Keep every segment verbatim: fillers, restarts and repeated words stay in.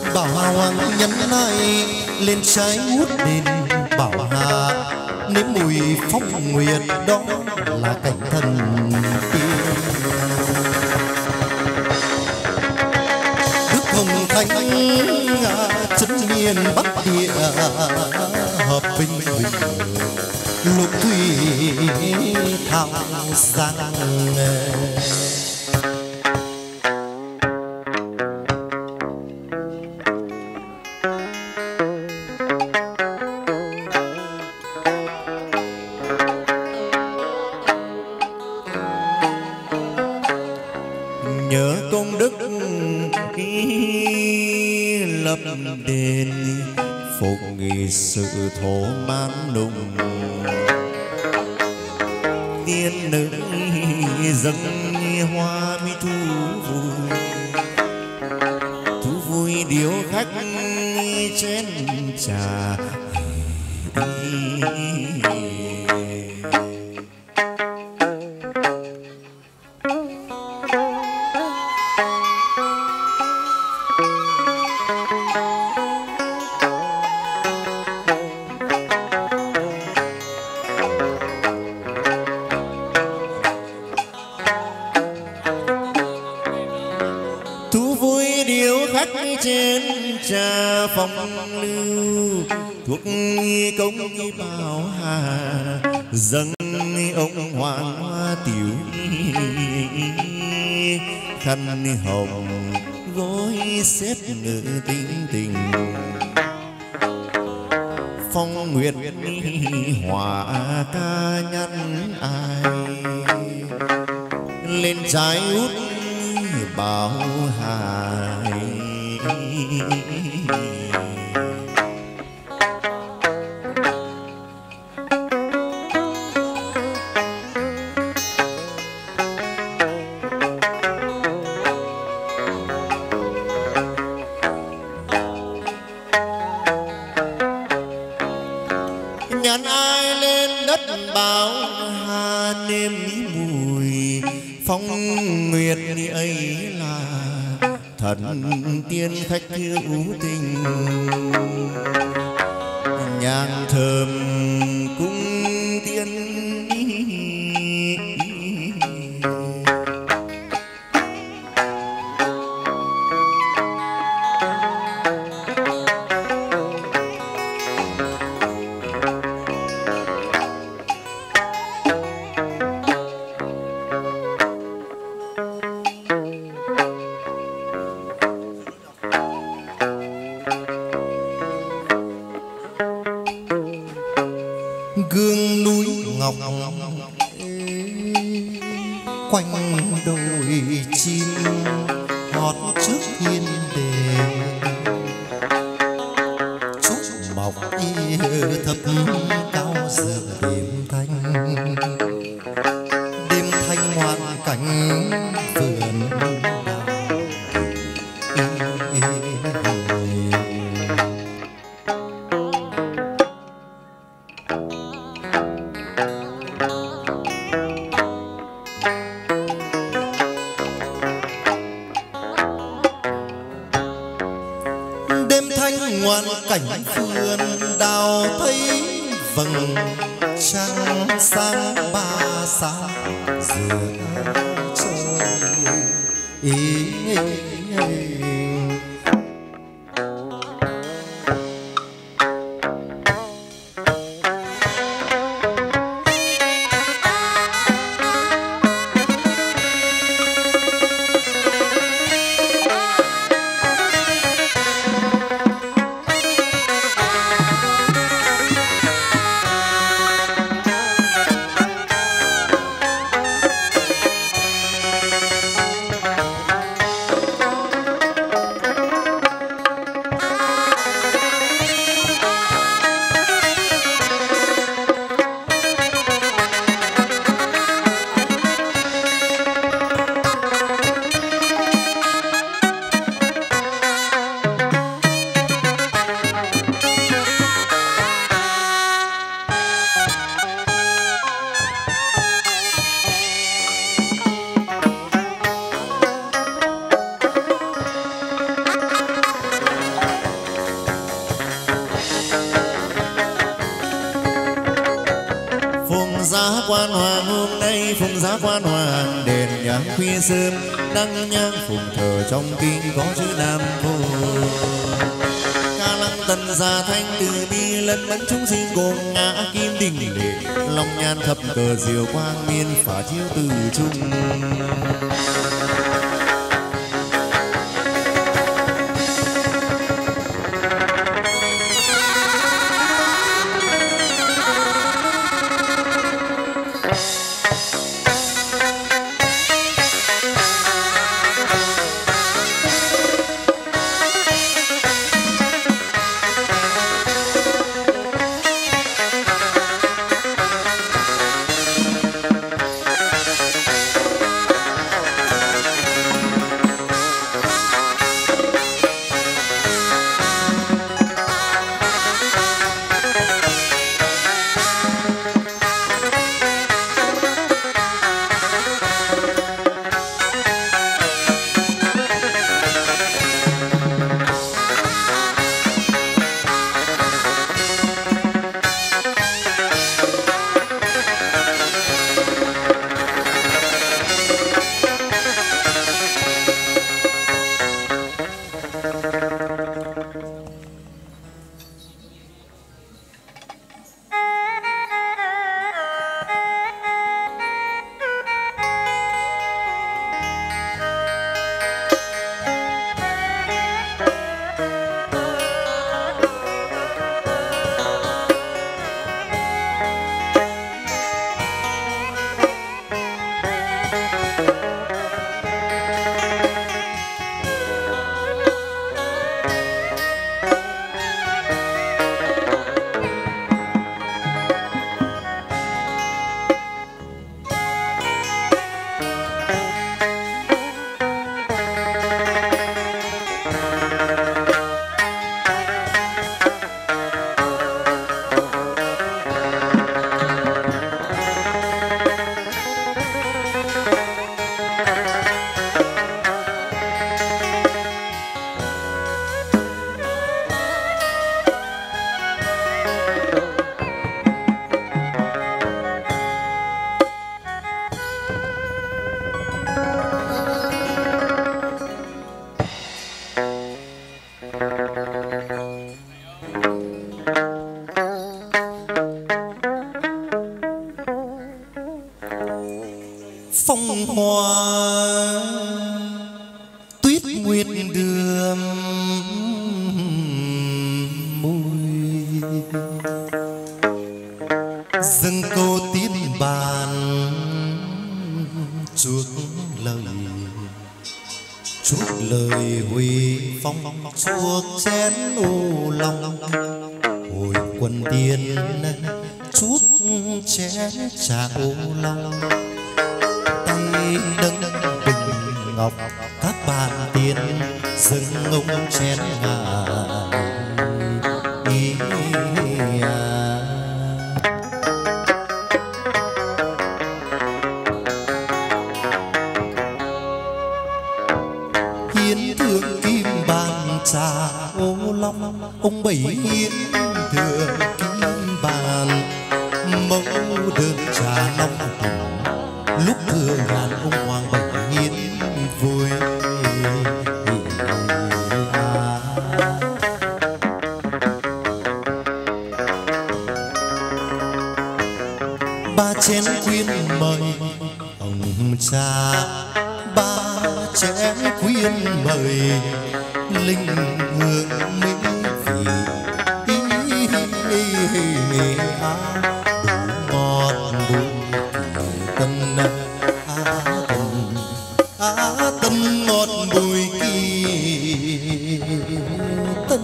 Bảo Hà Hoàng nhấn này lên trái ngút đền Bảo Hà, nếm mùi phong nguyệt đó là cảnh thần tiên. Đức Hồng Thánh chân miền Bắc địa hợp bình bình lục thủy thảo giang. Nhớ công đức lập đền, phục nghị sự thổ man nùng, tiên nữ dâng hoa mi thu vui, thu vui điếu khách chén trà. Trên trà phong lưu thuốc công Bảo Hà, dâng ông hoàng hoa tiểu khăn hồng gối xếp ngự tinh tình. Phong nguyệt hòa ca nhắn ai lên trái út Bảo Hà. Nhắn ai lên đất Bảo Hà, nêm mùi phong nguyệt ấy là thần tiên khách hữu tình. Nhang thơm cung tiên gương núi ngọc quanh đồi chim hót trước hiên đền, trúc mọc thấp cao giữa đêm thanh. Đêm thanh ngoan cảnh vườn ngoan cảnh vườn đào thấy vầng trăng sáng ba sao giữa trời. Ý, ý, ý. phùng giá quan hoàng đèn nhang khuya sớm đăng nhang phùng thờ trong kinh có chữ Nam Mô. Ca lăng tần gia thanh từ bi lân mẫn chúng sinh cùng ngã kim đình lệ long nhan thập cờ diệu quang miên phả chiếu từ trung. Phong hoa tuyết nguyệt đường môi dâng cô tiến bàn chuốc lời chuốc lời huy phong chuốc chén ô long hồi quân tiên chuốc chén trà ô long nâng bình ngọc các bàn tiên dâng ông chén ngà ý à. Hiến thượng kim bàn trà ô long ông bảy hiến thượng kim bàn mẫu đơn trà long lúc thừa ngàn ông hoàng bảy hiến vui à. Ba chén quyên mời hồng trà ba chén quyên mời linh hương mỹ vị à. Đủ ngọt bùi tân á tân á tân ngọt bùi kỳ tân.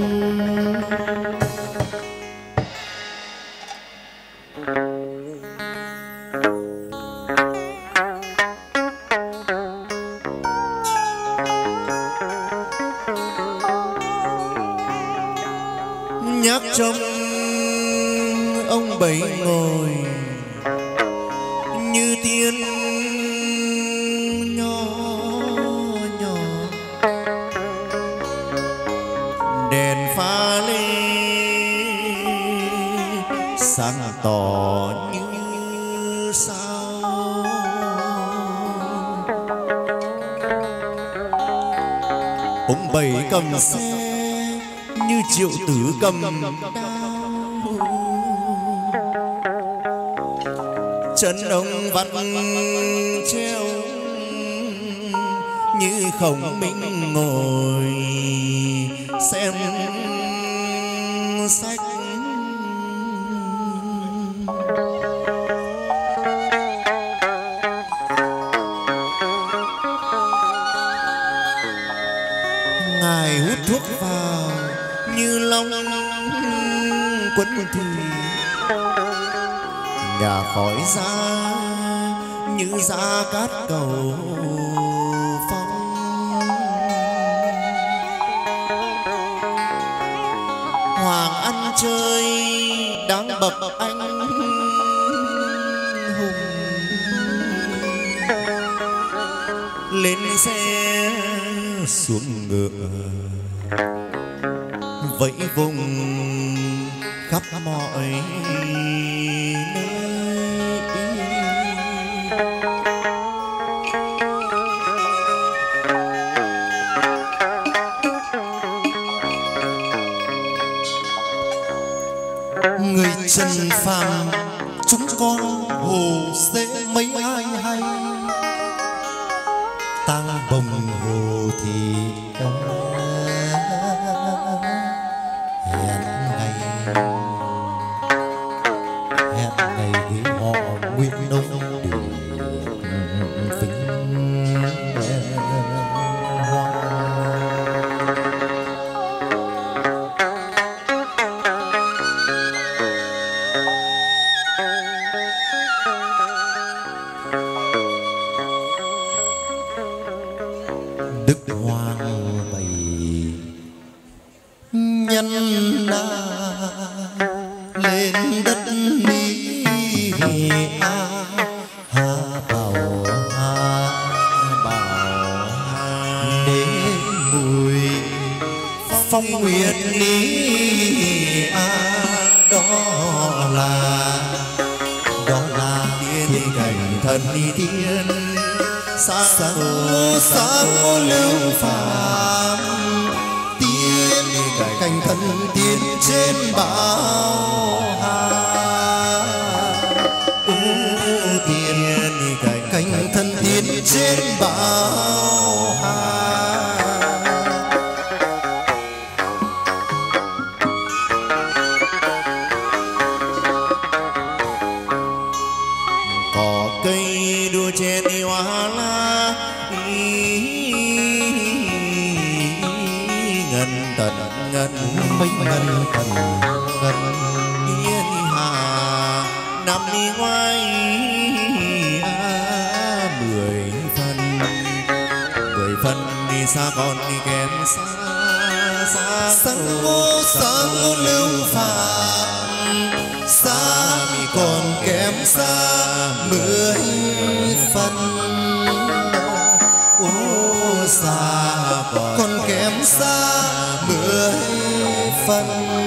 Nhạc trong ông bảy ngồi như tiên nhỏ nhỏ đèn pha lê sáng tỏ như sao ông bảy cầm xe như triệu tử cầm đao, chân ông vắt treo như khổng minh ngồi xem sách. Ngài hút thuốc vào như long quấn thùy, nhà khói ra như ra cát cầu phong. Hoàng ăn chơi đáng bậc anh hùng, lên xe xuống ngựa vẫy vùng khắp mọi nơi. Người trần phàm chúng con hồ dễ mấy ai hay, tang bồng hồ thì hẹn ngày hẹn ngày với họ Nguyễn Đông đường vinh hoa. Đức Hoàng bày nhân na lên đất Mỹ a ha bảo ha bảo đến mùi phong nguyệt lý a, đó là đó là tiên cảnh thần tiên sáng sáng lưu phàm, tiên cảnh thần tiên trên bão hà. Tiên cảnh thần tiên trên bão hà. Cỏ cây đua trên hoa lá, ngân tần ngân Mấy ngân thần ngân yên hà năm đi ngoài mười phần mười phần đi xa còn đi kém xa xa sáng ô sáng ô lưu phàm, xa mi còn kém xa mười phần. Ô xa còn kém xa mười phần.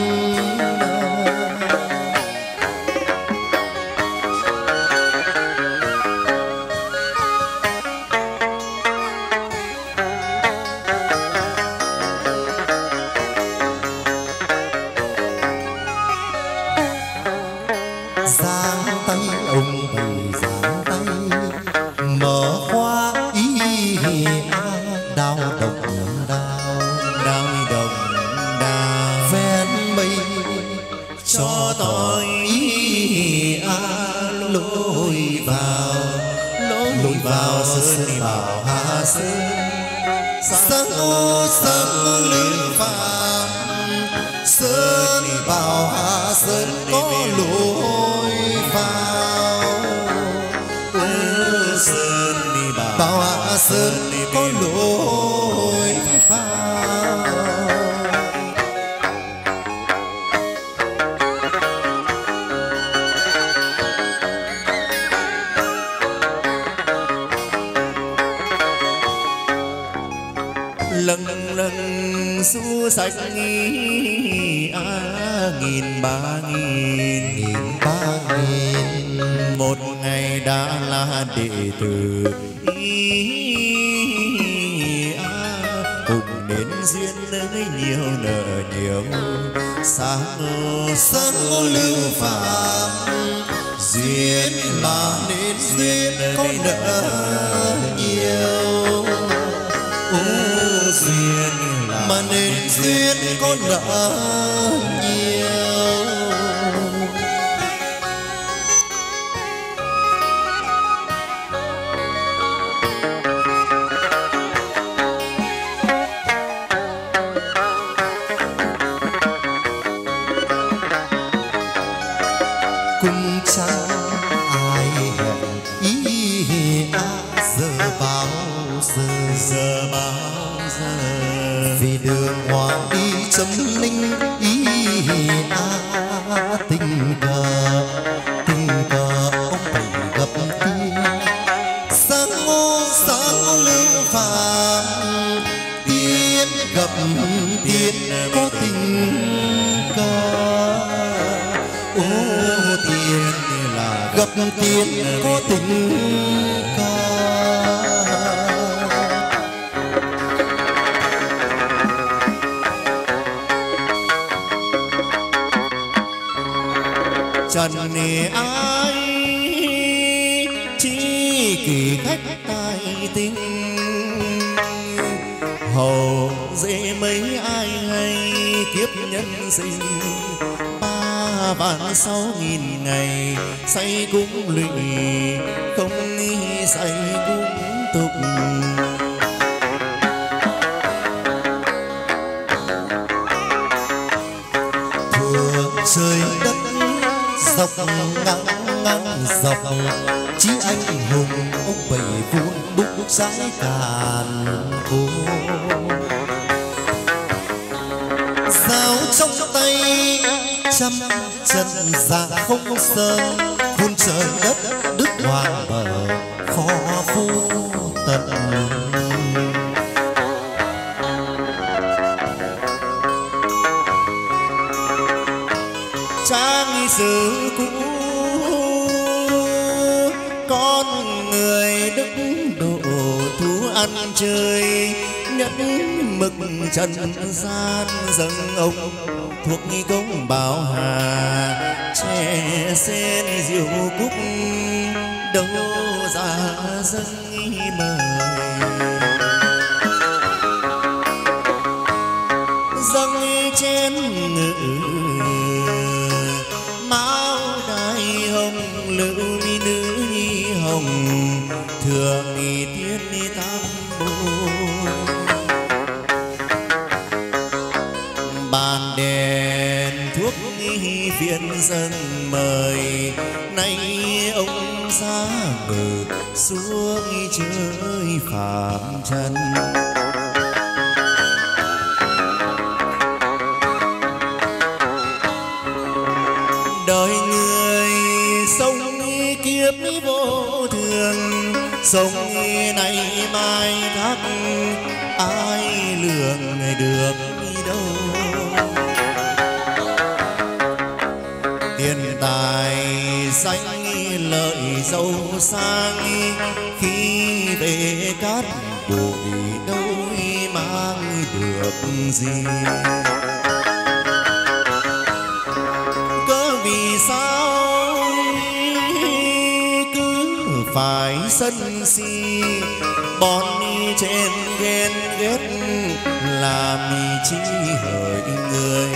Giang tay ông bày giang tay mở khoa ý a, đao đồng đao đao đồng đao ven mây cho tôi ý a, lối vào lối vào sơn bảo hà sơn. Sáng ô sáng ô lưu phàm, sơn bảo hà sơn có lối vào. sơn đi bảo Bảo hà sơn có lối vào. lần lần du sạch à, nghìn ba nghìn Nghìn ba nghìn một ngày đã là đệ tử à, cùng đến duyên nơi nhiều nợ nhiều sáng sáng lưu phạm duyên mà nên duyên có nợ nhiều duyên mà nên duyên có nợ nhiều. Cùng chẳng ai hẹn ý à giờ bao giờ giờ bao giờ vì đường hoàng đi chấm linh ý à tình cờ tình cờ ông bảy gặp tiên sáng ngô sáng lưu phàm tiên gặp tiên có tình cờ ô tiên là gặp tiên có tình cờ. trần ai chỉ kỳ khách tài tình hầu dễ mấy ai hay kiếp nhân sinh ba vạn sáu nghìn ngày say cũng lụy không say cũng tục trời đất dọc ngang ngang dọc chí anh hùng ông bảy vun đúc trái càn khô giáo trong tay trăm chân dạ không sơn vun trời đất đứt hoàng bờ khó vô tận. trang sử cũ con người đức độ thú ăn chơi nhẫn mực trần gian dâng ông thuộc công bảo hà trẻ sen diệu cúc đâu ra dâng mời dâng chén ngự máu đai hồng lữ mi nữ nhi hồng thường nghi thiên ni tam bội bàn đèn thuốc nghi phiền dân mời nay ông ra ngự xuống chơi phạm trần đời người sống kiếp vô thường sống này mai khác ai lường được đâu tiền tài danh lợi giàu sang khi về cát bụi đâu mang được gì cớ vì sao cứ phải sân si bọn trên ghen ghét làm chi hỡi người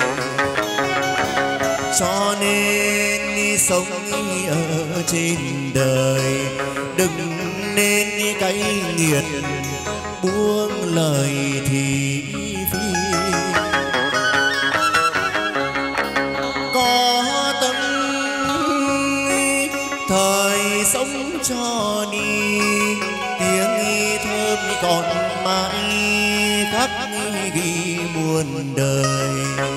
cho nên sống ở trên đời đừng nên cay nghiệt buông lời thị phi có tâm thời sống cho đi tiếng thơm còn mãi khắc ghi muôn đời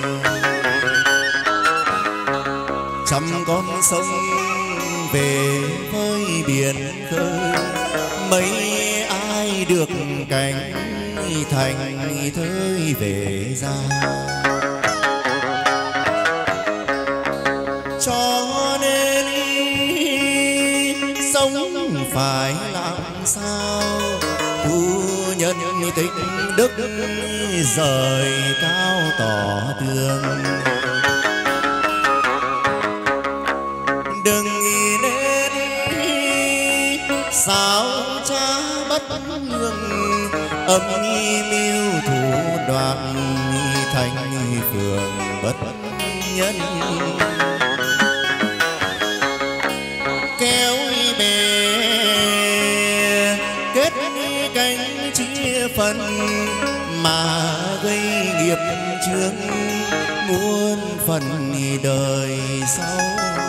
trăm con sông về với biển khơi mấy ai được cảnh thành thơi về ra cho nên sống phải làm sao phu nhân tích đức rời cao tỏ tường. Đừng nghĩ đến sao cha bất lương, âm mưu thủ đoạn thành phường bất nhân. Kéo bè kết cánh chia phần mà gây nghiệp chướng muôn phần đời sau.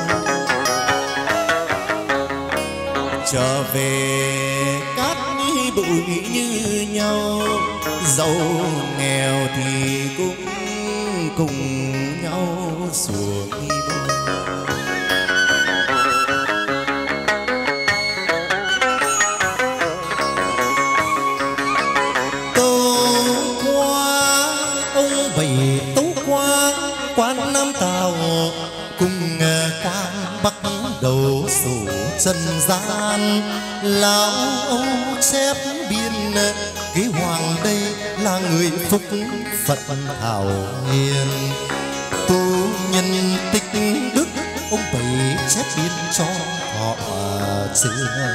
Trở về cát bụi như nhau, dẫu nghèo thì cũng cùng nhau xuống bờ. Quan Nam Tào cùng Quang Bắc đầu sổ trần gian, lão Âu chép biên ký hoàng đây là người phúc Phật thảo hiền. Tu nhân tích đức ông bảy chép biên cho họ xưa.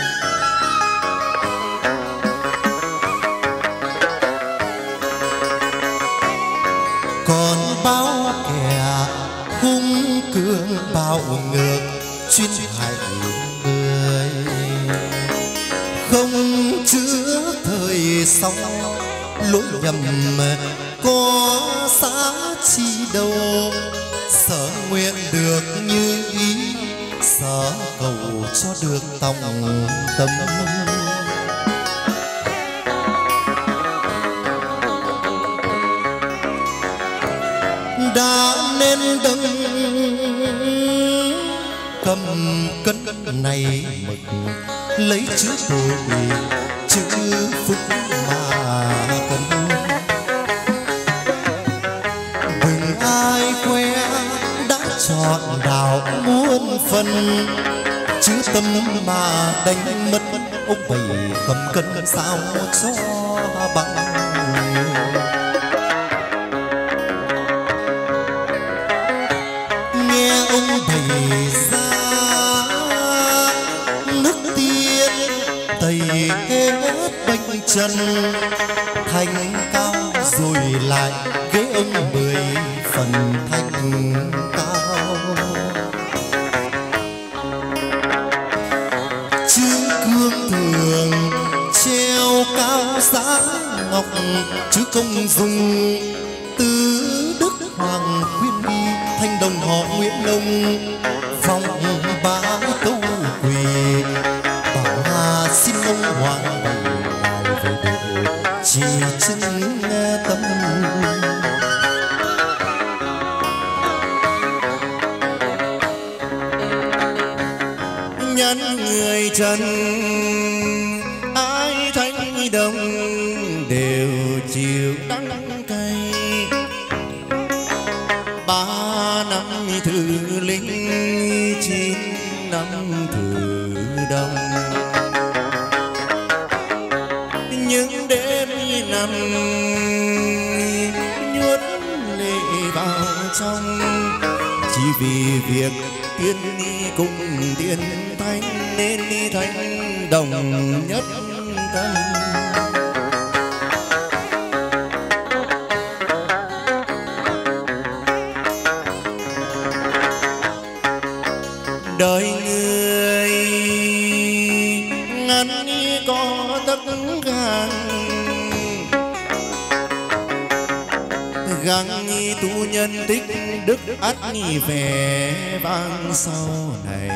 Còn bao kẻ hung cường bạo ngược chuyên hại người, không chữa thời sau lỗi nhầm có xã chi đâu. Sở nguyện được như ý, sở cầu cho được tòng tâm. Đã nên đấng cầm cân này mực, lấy chữ tội chữ phúc mà cần. Đừng ai que đã chọn đạo muôn phần, chữ tâm mà đánh mất ông bảy cầm cân sao cho bằng. Thầy ra nước tiên tẩy hết bệnh trần, thành cao rồi lại ghế ông mười phần thành cao. Chữ cương thường treo cao giá ngọc, chứ công dùng từ đức hoàng khuyên đi thanh đồng họ Nguyễn Nông. Phong bá câu quỳ bảo hà xin ông hoàng ngài về độ chỉ chân tâm. Nhân người trần ai thanh đồng đều chịu đắng cay. Ba năm thử linh, chín năm thử đông, những đêm nằm nhuốm lệ vào trong. Chỉ vì việc tiên cùng tiên thánh nên thánh đồng nhất tâm. Đời người ngắn có tất gan, gắng tu nhân tích đức ắt vẻ vang sau này.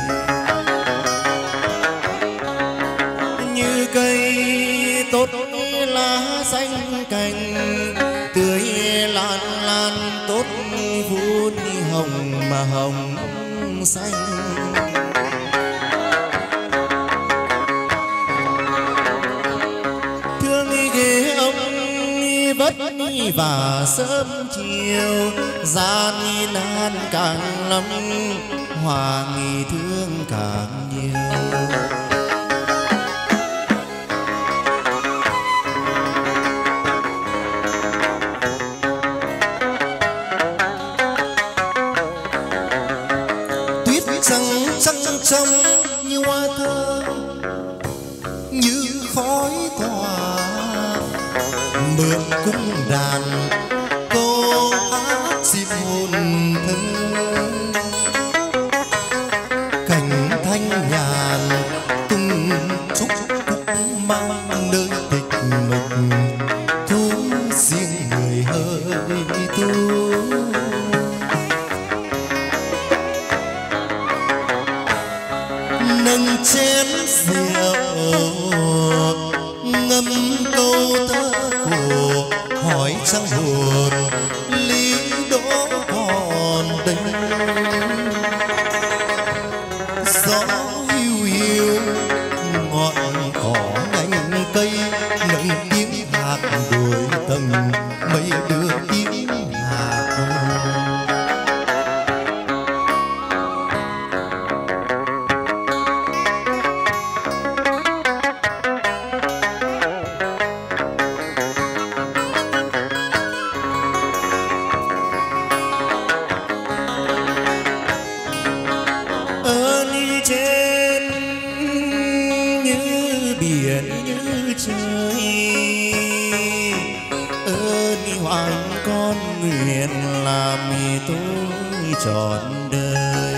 Như cây tốt lá xanh cành, tươi lan lan tốt vun hồng mà hồng xanh. Thương ghế ông vất và sớm chiều, gian nan càng lắm hòa nghi thương càng nhiều. như khói tỏa mượn cung đàn câu hát dịp hồn thân cảnh thanh nhàn tung trúc cúc mang nơi tịch mịch thu riêng người hơi tu nâng chén rượu ngâm câu thơ cổ hỏi trăng hồn lý đỗ còn đây gió hiu hiu ngọn cỏ nhánh cây nâng tiếng hạt đuổi tầng mây đưa tiếng hạt trọn đời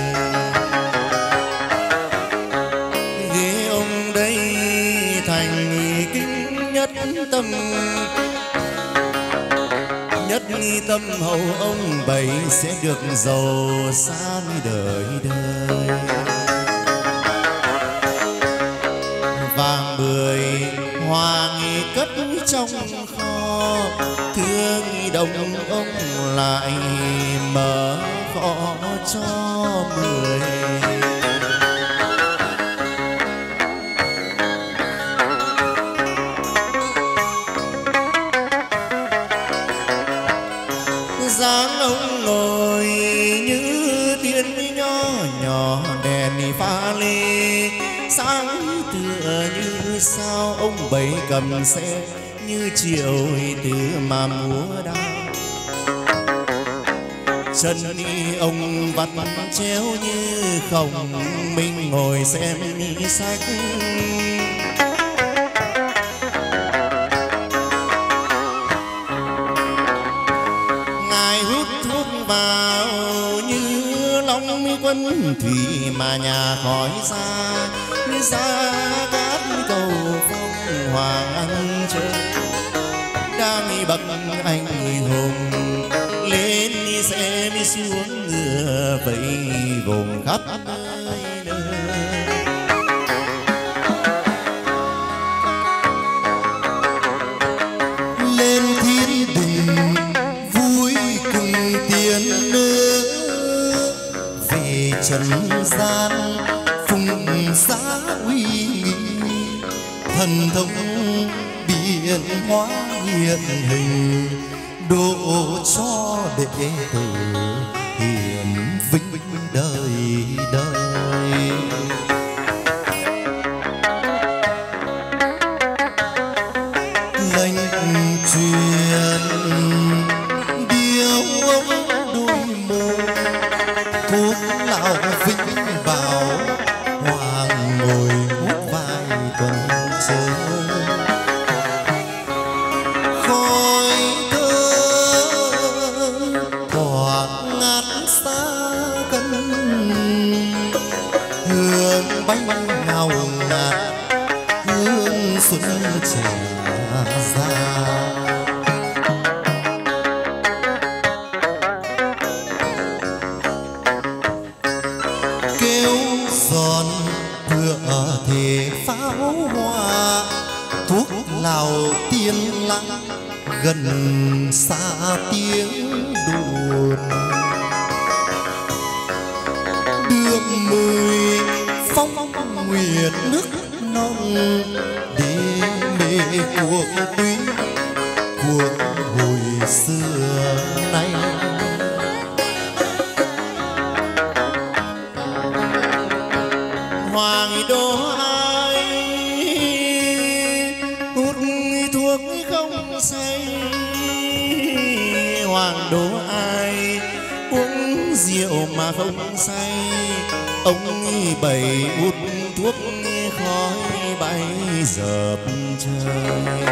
ghế ông đây thành kính nhất tâm nhất tâm hầu ông bảy sẽ được giàu sang đời đời vàng bưởi hoa nghi cất trong kho thương đồng ông lại mở khó cho mười dáng ông ngồi như tiên nho nhỏ đèn pha lê sáng tựa như sao ông bảy cầm xe như chiều từ mà múa đao chân đi ông vắt chéo như không mình ngồi xem ni sách ngài hút thuốc vào như long quân thủy mà nhà khói xa như xa cát cầu phong hoàng ăn chơi đang bậc anh hùng lên xe mi xuống ngựa vẫy vùng khắp nơi nơi lên thiên đình vui cùng tiền nữa về trần gian phùng giá uy nghi thần thông biến hóa hiện hình độ cho đệ tử hiển vinh đời đời lệnh truyền điệu ông đôi môi cốt lão vĩnh bảo hoàng ngồi hút vai tuần chơi bánh ngào ngạt hương xuân trẻ ra kêu giòn tựa thể pháo hoa thuốc lào tiên lặng gần xa tiếng đồn đưa mùi phong nguyệt nước non để mê cuộc quý cuộc hồi xưa nay hoàng đô ai hút thuốc không say hoàng đô ai uống rượu mà không say ông bảy hút thuốc khói bay dợp trời.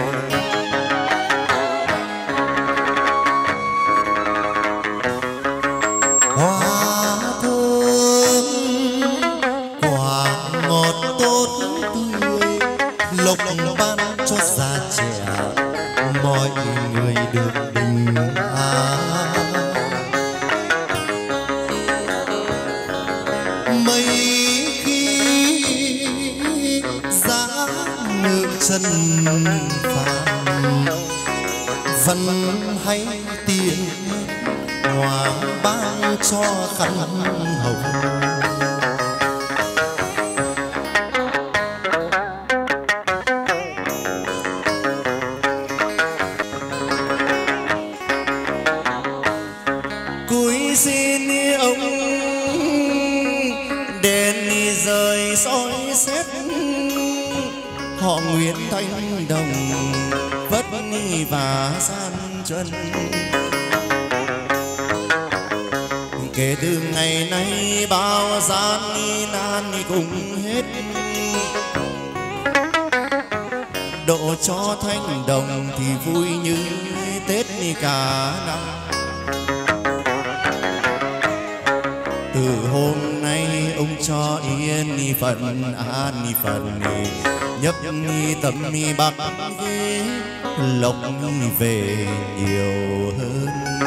Hoa thơm quả ngọt tốt tươi, lộc ban cho già trẻ mọi người được bình an. Mấy khi giá ngự chân phàm vẫn hay tiền hoàng ban cho khăn hồng. Cúi xin ông đền rời soi xét, họ nguyện thanh đồng vất và gian chân. Kể từ ngày nay bao gian nan cùng hết, độ cho thanh đồng thì vui như Tết cả năm. Từ hôm nay ông cho yên phận an phận, nhấp tâm bạc ghế lộc về nhiều hơn.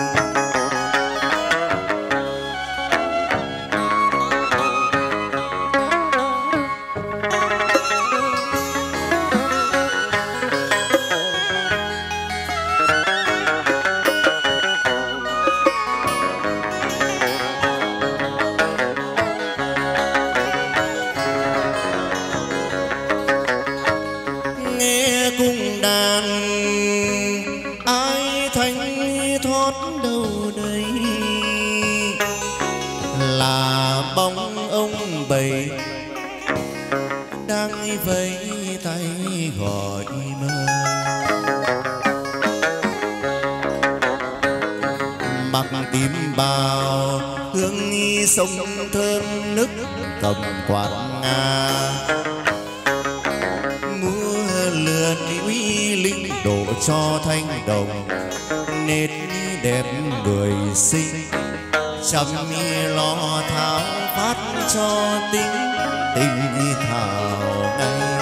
Sông thơm nức cầm quạt nga, múa lượn uy linh đổ cho thanh đồng nét đẹp người sinh. Chăm lo tháo phát cho tính tình thảo này.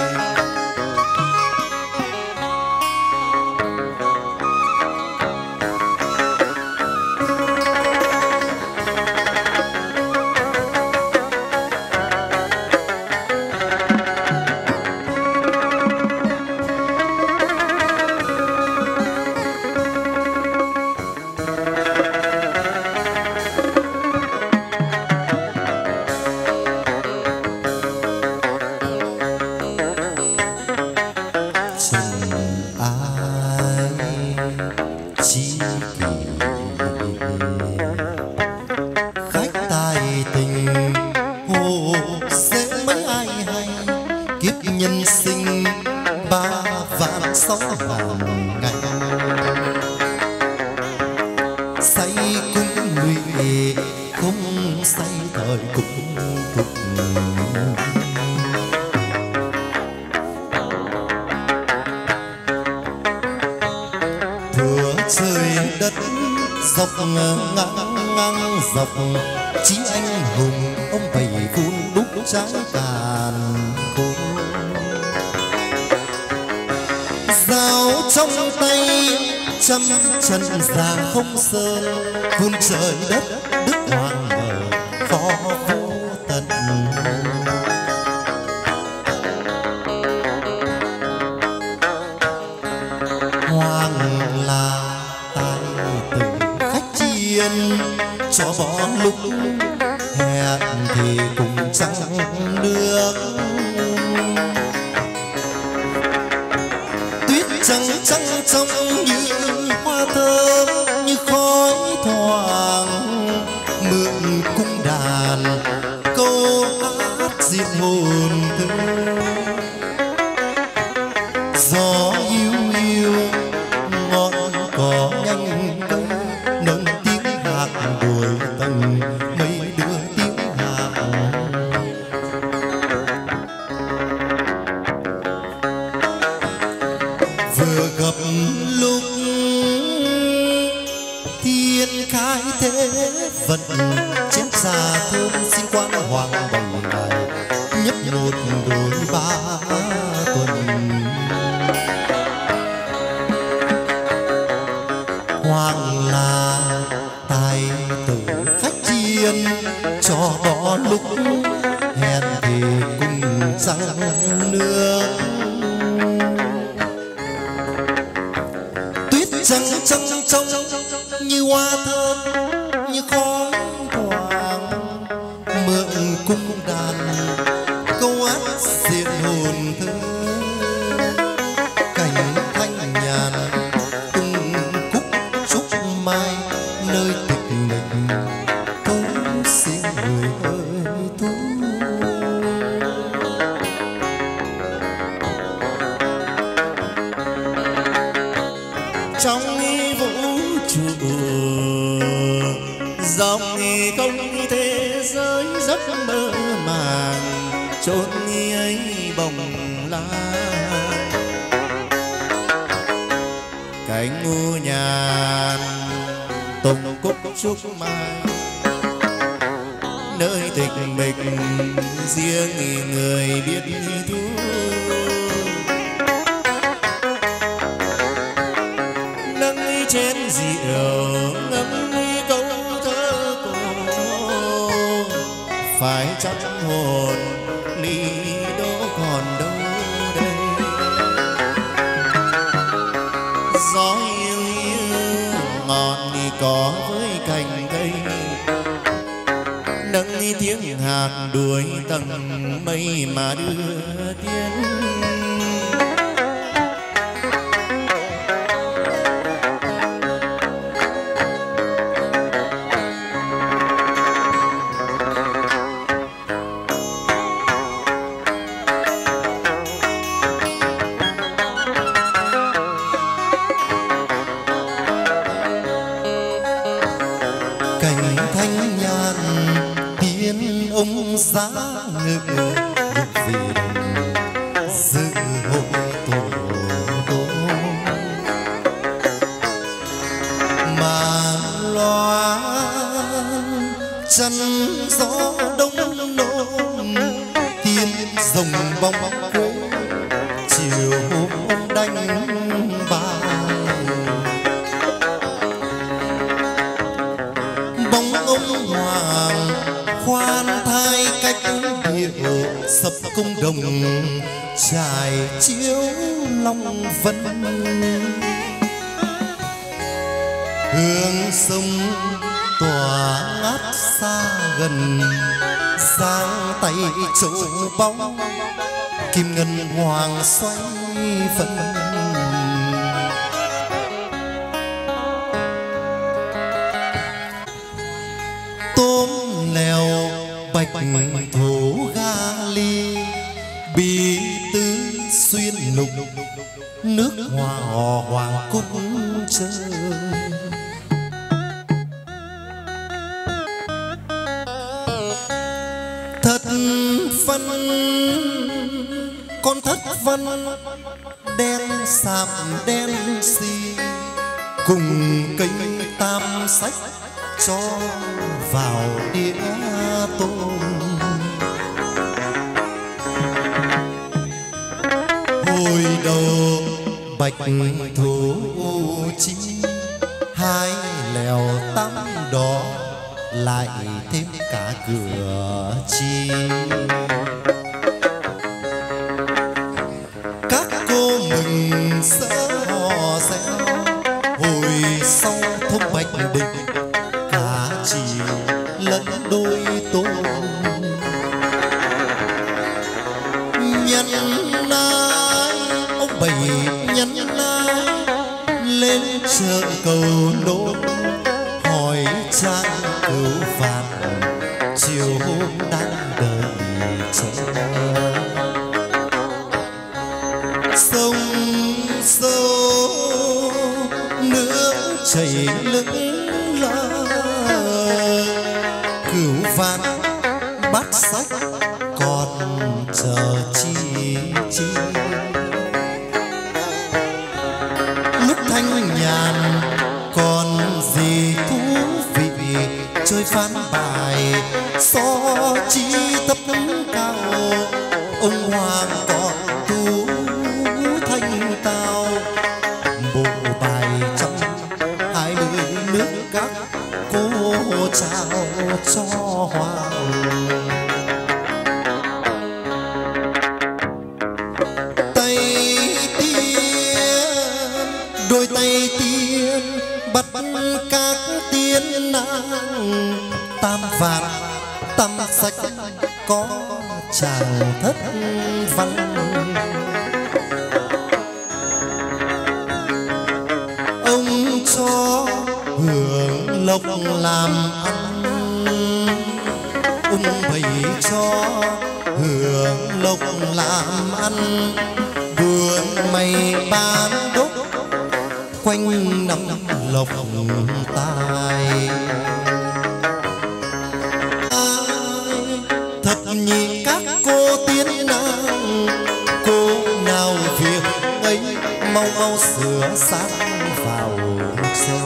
Chí anh hùng ông bày vun đúc trái càn khô, dao trong tay trăm chân già không sơn, vun trời đất đức hoàng mở phó vô tận. Hoàng là tài tử khách chiên, cho bỏ lúc hẹn thì cùng trăng nước. Tuyết trắng trắng trong như hoa thơm, như khói thoảng mượn cung đàn câu hát diệt hồn thơ. Gió yêu yêu ngọn cỏ nhanh cây, nâng tiếng hạc đuổi tầng mấy đứa tiếng hạc. vừa gặp lúc thiên khai thế vận chén trà thơm xin quan hoàng bày lại nhấp một đôi ba tuần. Hoàng là tài tử khách chiên cho bỏ lúc hẹn thì cùng răng nước. Tuyết trắng trắng trắng như hoa thơm như khói thoảng mượn cung đàn câu hát diệt hồn thơ. Cảnh thanh nhàn tung cúc trúc mai nơi tịch mịch thấu xin người ơi thú. Trong vũ trụ dòng công thế giới rất mơ màng chốn ấy bồng la cánh ngu nhàn tùng cúc trúc mai nơi tịch mịch riêng người biết thu. Nâng chén rượu ngâm câu thơ cổ phải chắc hồn ly đỗ còn đâu đây. Gió yêu yêu ngọn thì có với cành cây nâng tiếng hạt đuổi tầng mây mà đưa tiếng. Cảnh thanh nhàn tiên ông giá ngự ngự vì đồng dự hội tổ tố mà loan chân gió đông nôm tiên rồng bóng quê chiều hôm đánh bài bóng ông hoàng khoan thai cách điệu sập công đồng trải chiếu long vân. Hương sông tỏa ngát xa gần giang tay chỗ bóng kim ngân hoàng xoay phân. Tôm lèo bạch thổ ga ly bí tứ xuyên nục nước hoa hò hoàng cung chơi. Thất phân con thất phân đen sạm đen xì cùng kênh tam sách cho vào đĩa tôm. Hồi đầu bạch thủ chi hai lèo tắm đỏ lại thêm cả cửa chi. Các cô mừng sỡ hò reo hồi sau thông bạch định cả chỉ lẫn đôi tôm. Nhân nai ông bảy nhân nai lên chợ cầu nôm hỏi trang cứu vàng chiều hôm đang đợi chờ. Sông sâu nước chảy lững lờ cửu vạn bắt sách còn chờ chi chi. thanh nhàn còn gì thú vị, chơi phán bài so chi thấp cao, ông hoàng còn tú thanh tao, bộ bài trong hai mươi nước các cô trao cho hoàng. Tay tiên đôi tay tiên bắt các tiên nàng, tam vạn tam sách có chàng thất văn. Ông cho hưởng lộc làm ăn, ông bày cho hưởng lộc làm ăn, vườn mày bán đúc quanh năm lộc tài. Thập nhị các cô tiên nàng, cô nào việc ấy mau mau sửa sang vào sâu.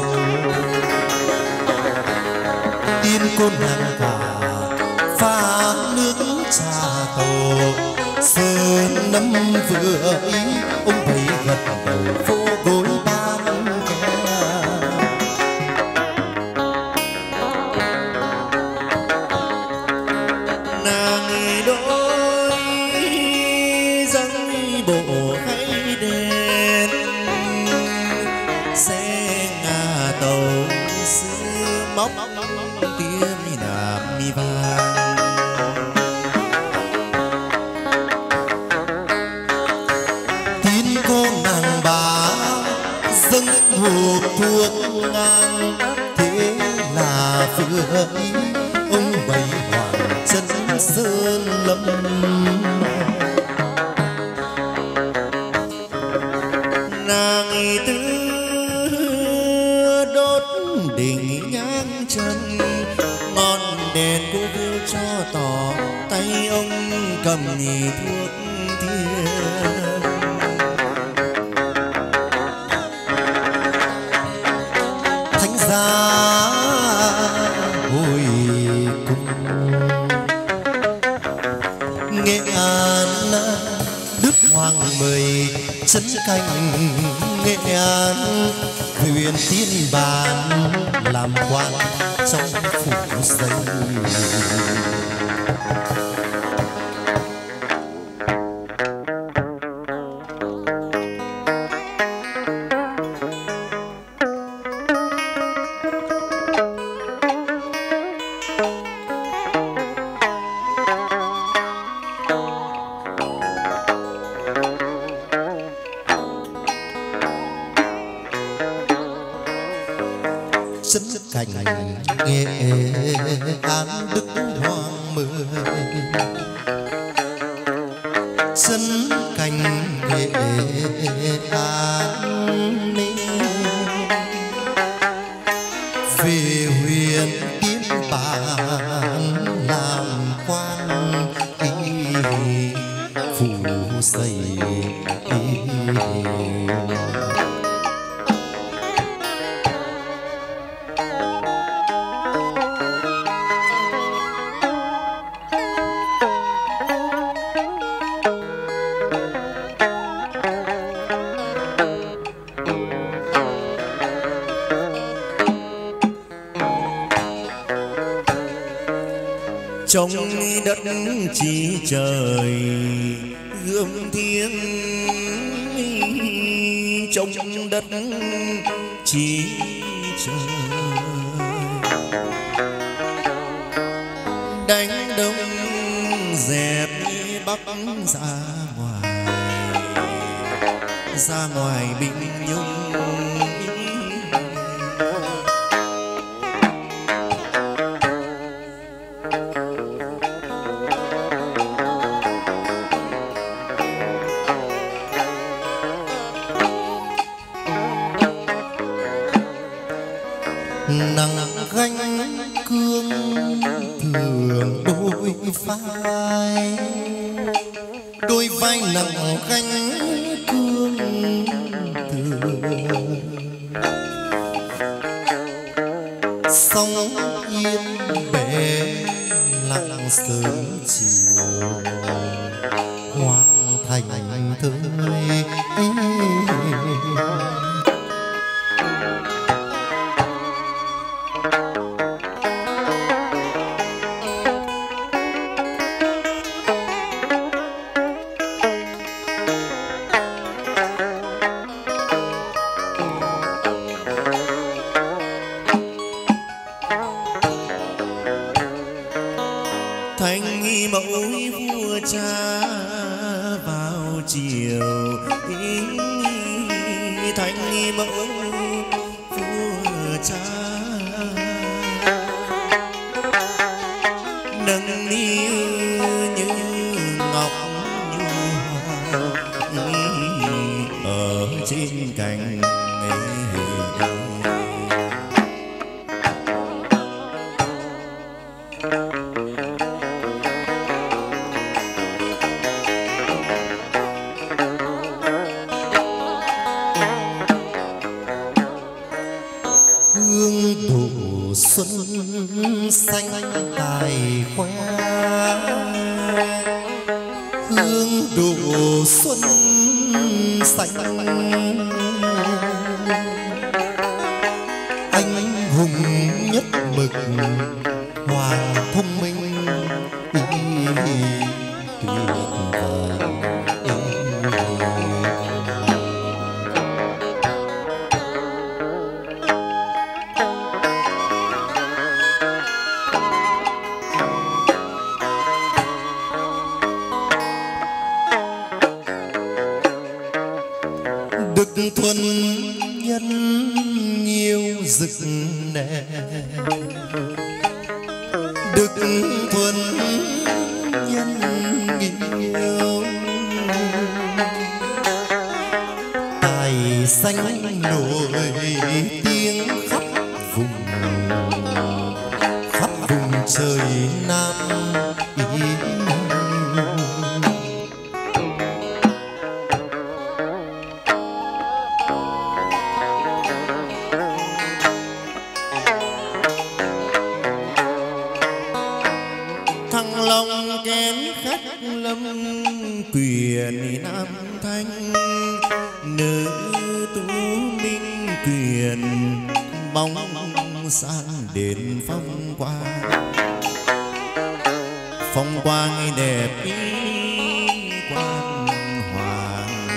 Tiên cô nàng cả pha nước trà tổ, sơn nấm vừa ý ông bày gật đầu vô gối ban kẻ. Nàng đôi dâng bộ khay đèn, xe ngà tàu xưa móc tiếng nạm mi vàng. Tin cô nàng bà dâng hộp thuốc ngang, thế là vừa ý ông bày hoàng chân sơn lâm. Nàng tư đốt đỉnh nhang chân, ngọn đèn cô viêu cho tỏ, tay ông cầm nhì thuốc thiên. Thánh giá hồi cung Nghệ An, Đức Hoàng mời trấn canh Nghệ An, huyền tiên bàn làm quan trong phủ xây. Trấn cảnh Nghệ An, Đức Hoàng mời trấn cảnh Nghệ An, về huyền tiên bản làm quan y phủ xây. Trong đất chỉ trời gươm thiêng, trong đất chỉ trời đánh đông dẹp bắc ra ngoài, ra ngoài Bình Nhung. Nặng gánh cương thường đôi vai, đôi vai nặng gánh cương thường sông yên bể lặng sớm chiều hoàng thành thơi. Thanh mẫu vua cha vào chiều, thanh mẫu vua cha nâng niu như ngọc nhu ở trên cành xuân xanh tài khoe, hương độ xuân xanh anh hùng nhất mực hoàng thông minh tuyệt vời. Đức thuần nhân nhiều rực nè, Đức thuần nhân nhiều tài xanh nổi tiếng khắp vùng, khắp vùng trời Nam Ý. Thăng Long kén khách lâm quyền Nam Thanh, nữ tú minh quyền bóng sang đền phong quang, phong quang đẹp ý quan hoàng.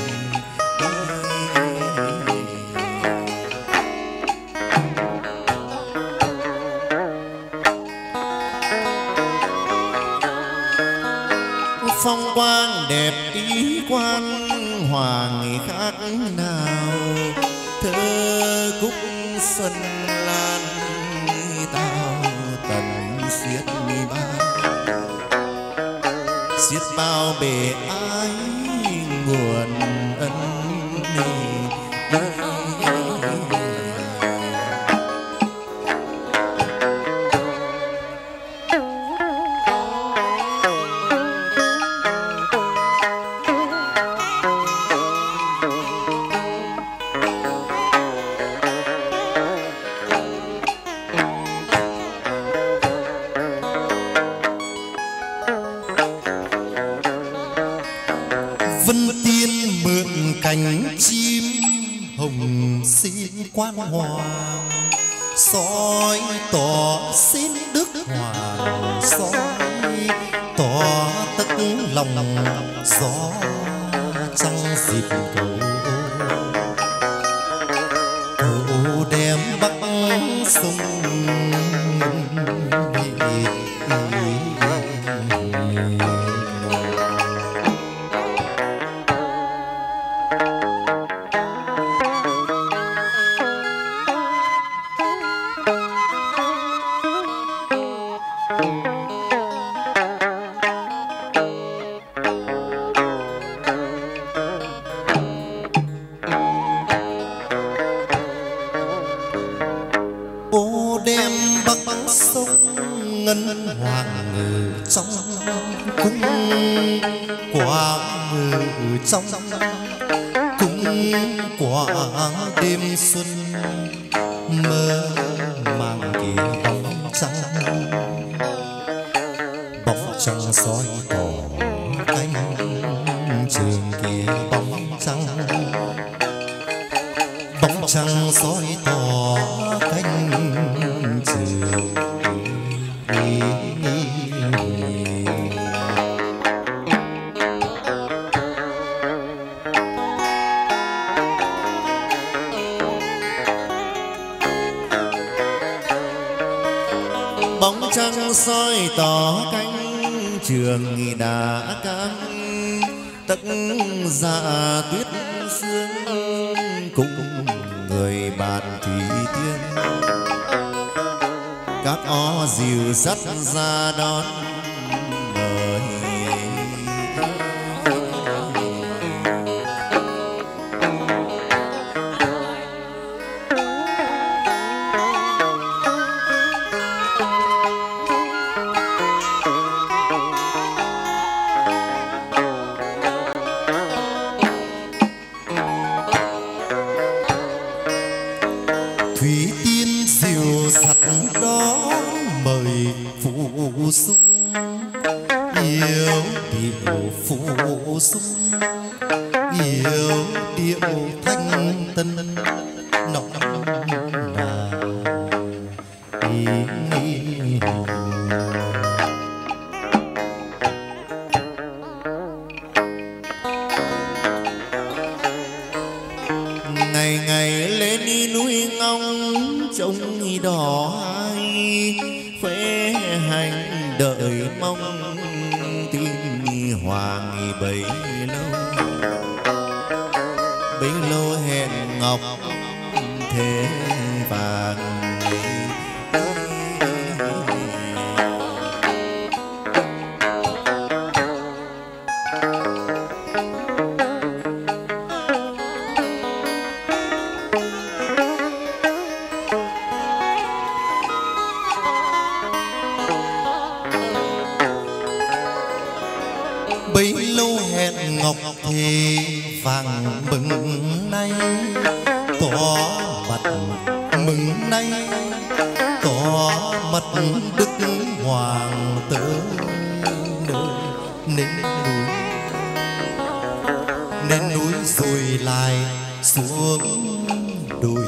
Phong quang đẹp ý quan hoàng khác nào, thơ cúc xuân lan tao tần xiết bao, xiết bao bề ái nguồn ân Vân tiên mượn cánh chim hồng xin quan hoàng, soi tỏ xin đức hoàng, soi tỏ tức lòng gió trăng dịp cầu, cầu đem bắc sông ô đem bắc sông ngân hoàng ngự trong cung, quang ngự trong cung quang đêm xuân mơ mang kia bóng trắng, bóng trắng soi tỏ cánh trường kia bóng trắng, bóng trắng soi tỏ cánh trường. Bóng trăng soi tỏ cánh trường đã căng, tất dạ tuyết sương cùng người bạn thủy tiên, các ó dìu dắt ra đón mời. Thủy tiên diều sắt đó mời phụ sung, yêu điệu phụ sung, yêu điệu thanh tân nồng nàn. Ngày ngày lên đi núi ngóng trông đỏ ai, khoe hành đợi mong tin hoàng bấy lâu, bấy lâu hẹn ngọc thế vàng. Bấy lâu hẹn ngọc thì vàng mừng nay, tỏ mặt mừng nay, tỏ mặt đức hoàng tử nên núi, nên núi rồi lại xuống đồi.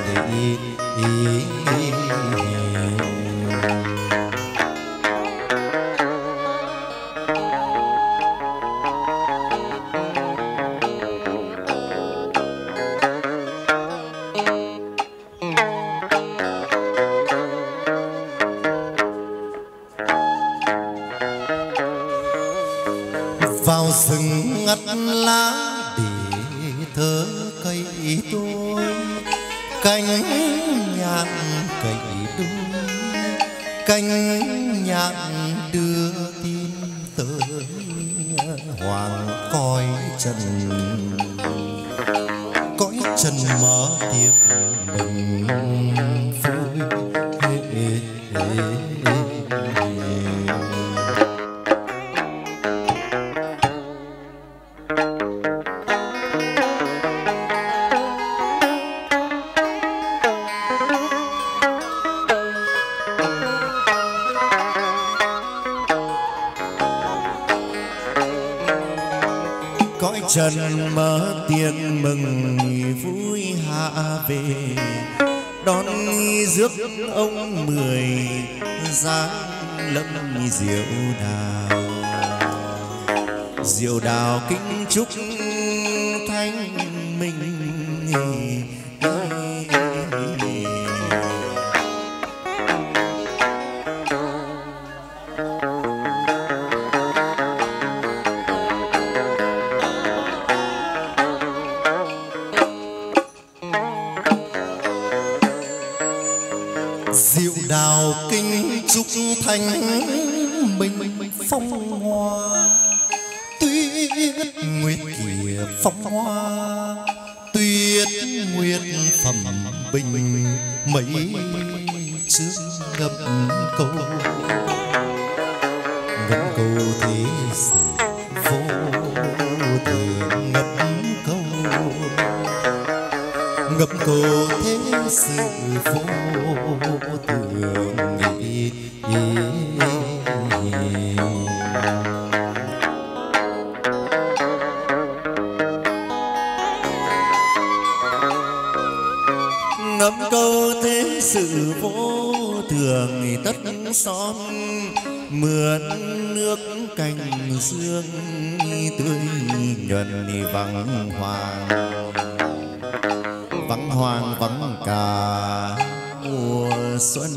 Vào rừng ngắt lá để thơ cây tôi, cánh nhạn cậy đôi, cánh nhạn đưa tin tới hoàng cõi trần, cõi trần mở tiệc mừng vui. Cõi trần mở tiệc mừng vui hạ về, đón rước ông mười dáng lâm diệu đào, diệu đào kính chúc thanh minh. Diệu đào kinh chúc thanh minh phong hoa, tuyết nguyệt kìa phong hoa, tuyết nguyệt phẩm bình mấy chương ngâm câu, ngâm câu thế sự vô thường ngâm câu. ngập cổ thế sự vô thường nghĩ ngẫm câu thế sự vô thường tất son mượn nước cành sương tươi nhuần vắng hoàng vắng hoàng vắng cả mùa xuân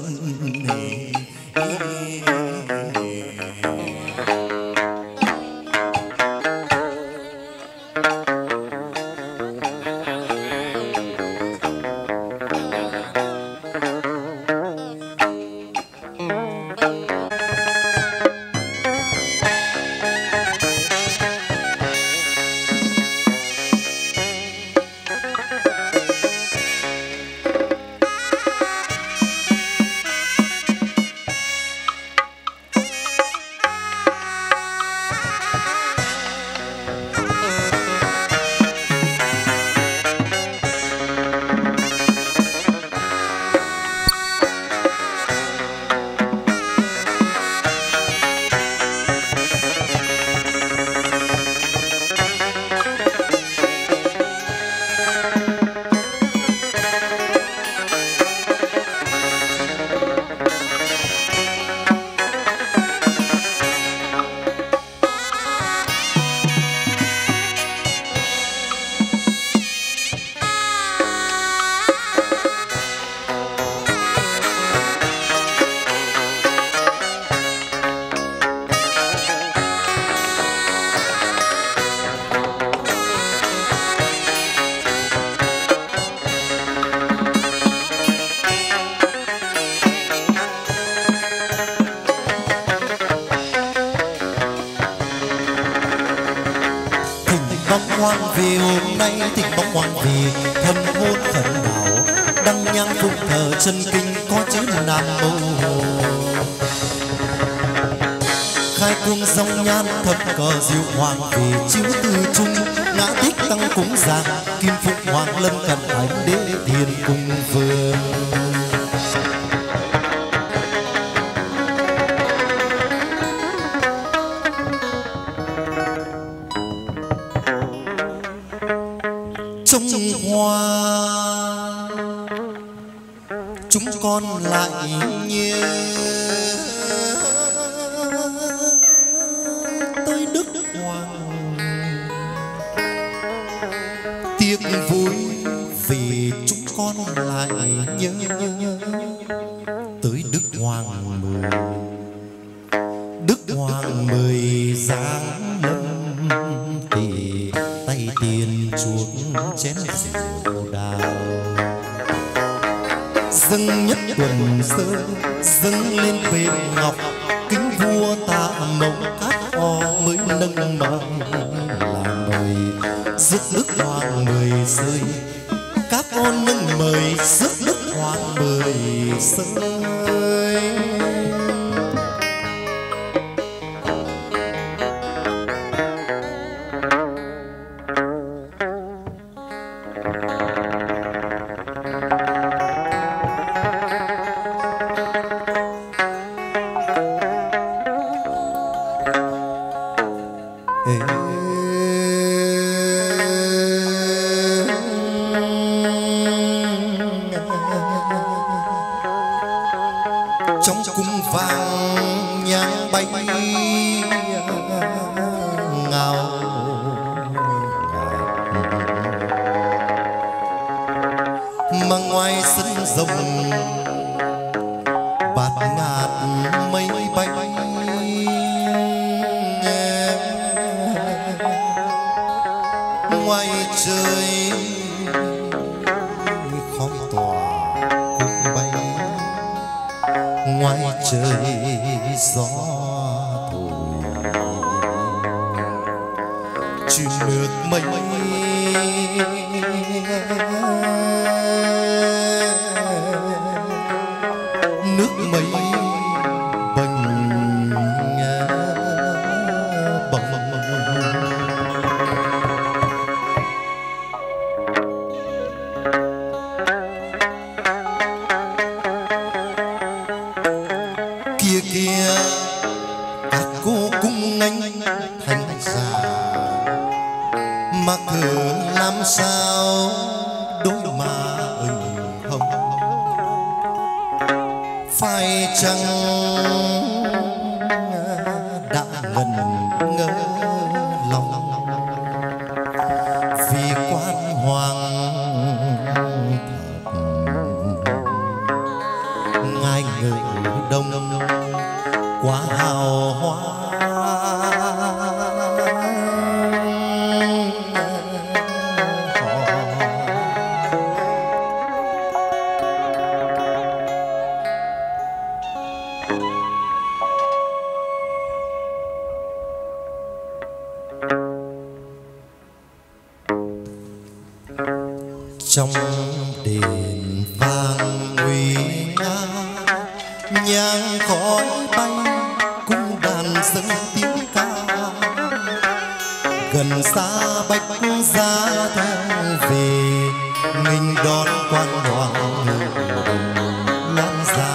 hoang vì hôm nay thịnh bóng hoang vì thâm hôn khẩn đạo đăng nhang phụng thờ chân kinh có chữ nam mô khai cung dòng nhan thập cờ diệu hoàng vì chiếu từ trung ngã tích tăng cúng giang kim phụng hoàng lâm cận ánh đế thiên cung vương trông hoa chúng con lại nhớ tới đức hoàng tiếc vui vì chúng con lại nhớ tới đức hoàng mười đức hoàng mười giáng lâm thì tay tiền chuốc chén rượu đào dâng nhất tuần sơn dâng lên bên ngọc kính vua tạ mẫu các o mới nâng bằng là mời rước đức hoàng mười rơi các con nâng mời rước đức hoàng mười rơi trong cung vàng nhang bay ngào mà ngoài sân rồng bạt ngát mây bay ngoài trời khói tỏa cũng bay ngoài trời gió thổi chìm nước mây nước mây bềnh bồng phải chăng đã ngần ngơ lòng vì quan hoàng thật ngài ngự đông quá hào hoa. Trong đền vàng nguy nga nhang khói bay cung đàn dâng tiếng ca gần xa bách gia theo về mình đón quan hoàng loan giá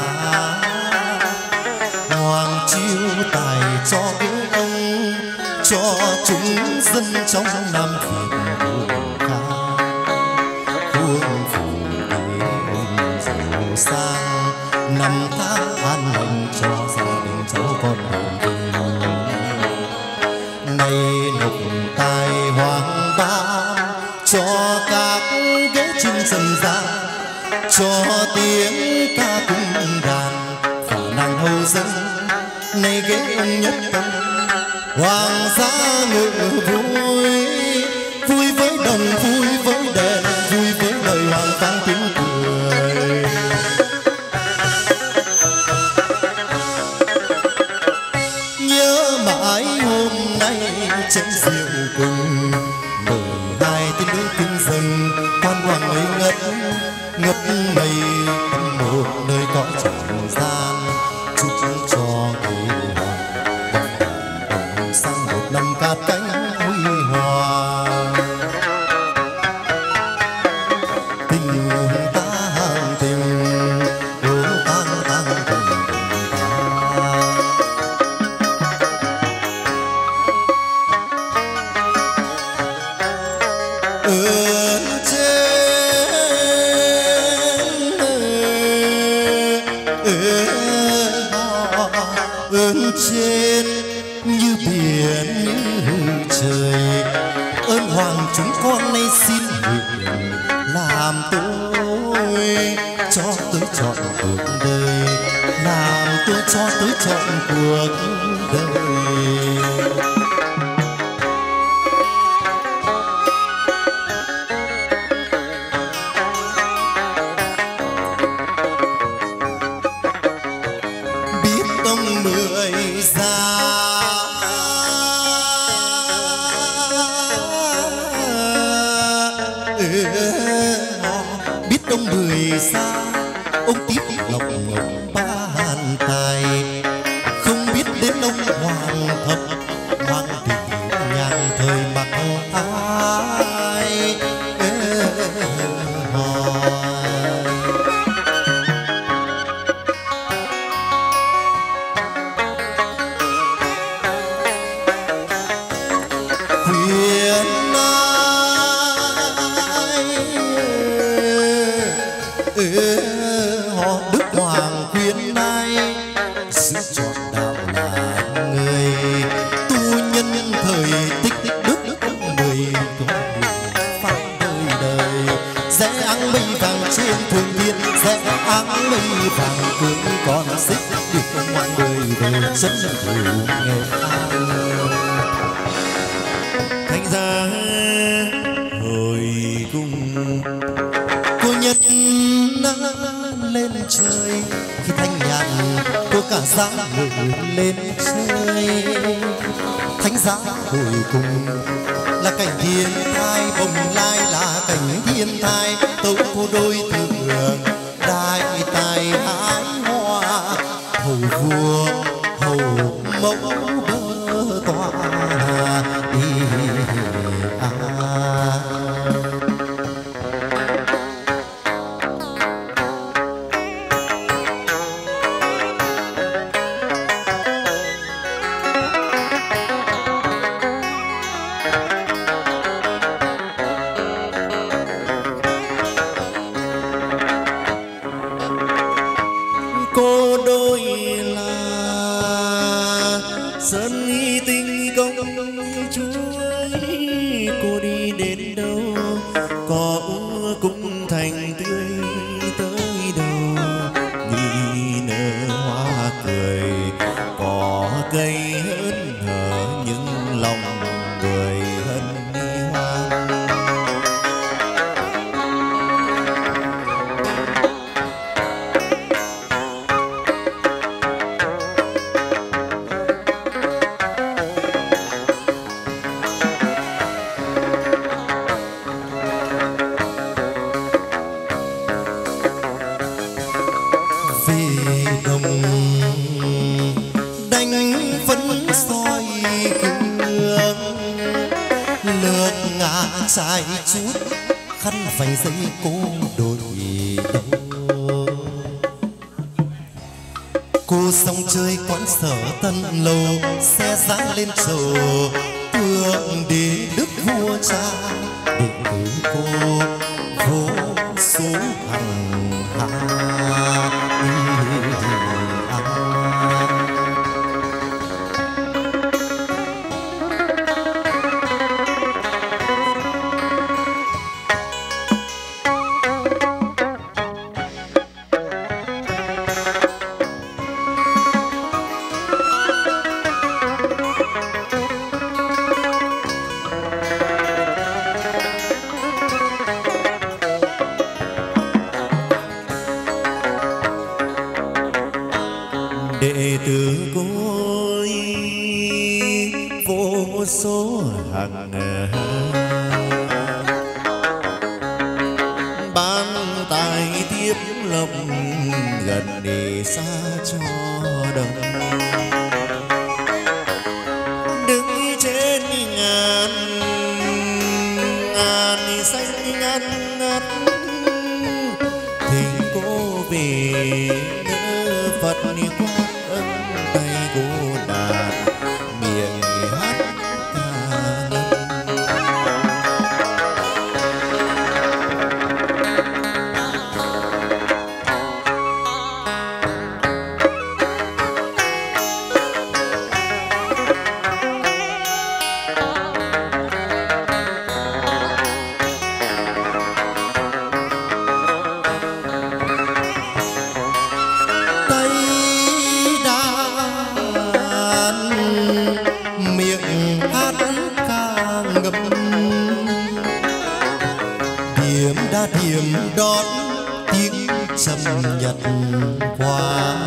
hoàng chiêu tài cho đứa ông cho chúng dân trong Nam Việt sang năm tháng an lành cho gia đình cháu con hồn này nộp tài hoàng ba cho các ghế trên sân gian cho tiếng ca cung đàn phả nàng hầu dân này ghế ông nhất tâm hoàng gia ngự vui vui với đồng vui với đền vui với lời hoàng vang tiếng cười. Nhớ mãi hôm nay chén rượu cùng mười hai tiếng nước kinh dần quan hoàng ấy ngất ngất mây một nơi cõi trần gian chúc cho người hoàng đồng sang một năm cát cánh huy hoàng. Tình ta hàng tình đố tăng tăng tình ơn trên ơn trên như biển như trời ơn hoàng chúng con nay xin nguyện làm tôi cho tới trọn cuộc đời làm tôi cho tới trọn cuộc đời. Mười xa ừ, biết ông mười xa ông tiếp ngọc ngọc ba hàn tài không biết đến ông hoàng thập hoàng tỷ nhàn thời mặc ai ừ, họ đức hoàng khuyên nay giữ chọn đạo là người tu nhân thời tích đức mười pháp đời đời sẽ áng mây vàng trên thường thiên sẽ áng mây vàng cưỡng con xích được ngoan đời về chân thủ nghệ an. Thành ra hồi cung cô nhất lên trời khi thanh nhàn của cả giá ngự lên trời thánh giá hồi cùng là cảnh thiên thai bồng lai là cảnh thiên thai tấu cô đôi thường đại tài hái hoa hầu vua hầu mẫu bơ tòa đi à. trai chút khăn vành dây cô đôi đâu. Cô sông chơi quán sở tân lâu, xe dáng lên trầu tượng đế đức vua cha. Đệ tử cô vô số hằng hà. Đệ tử côi vô số hằng ban tài tiếp lộc gần để xa cho đồng. Đứng trên ngàn ngàn xanh ngắt ngắt thỉnh cô về nhớ Phật qua tay cô đàn miệng hát ca điểm đón tiếng trầm nhật qua.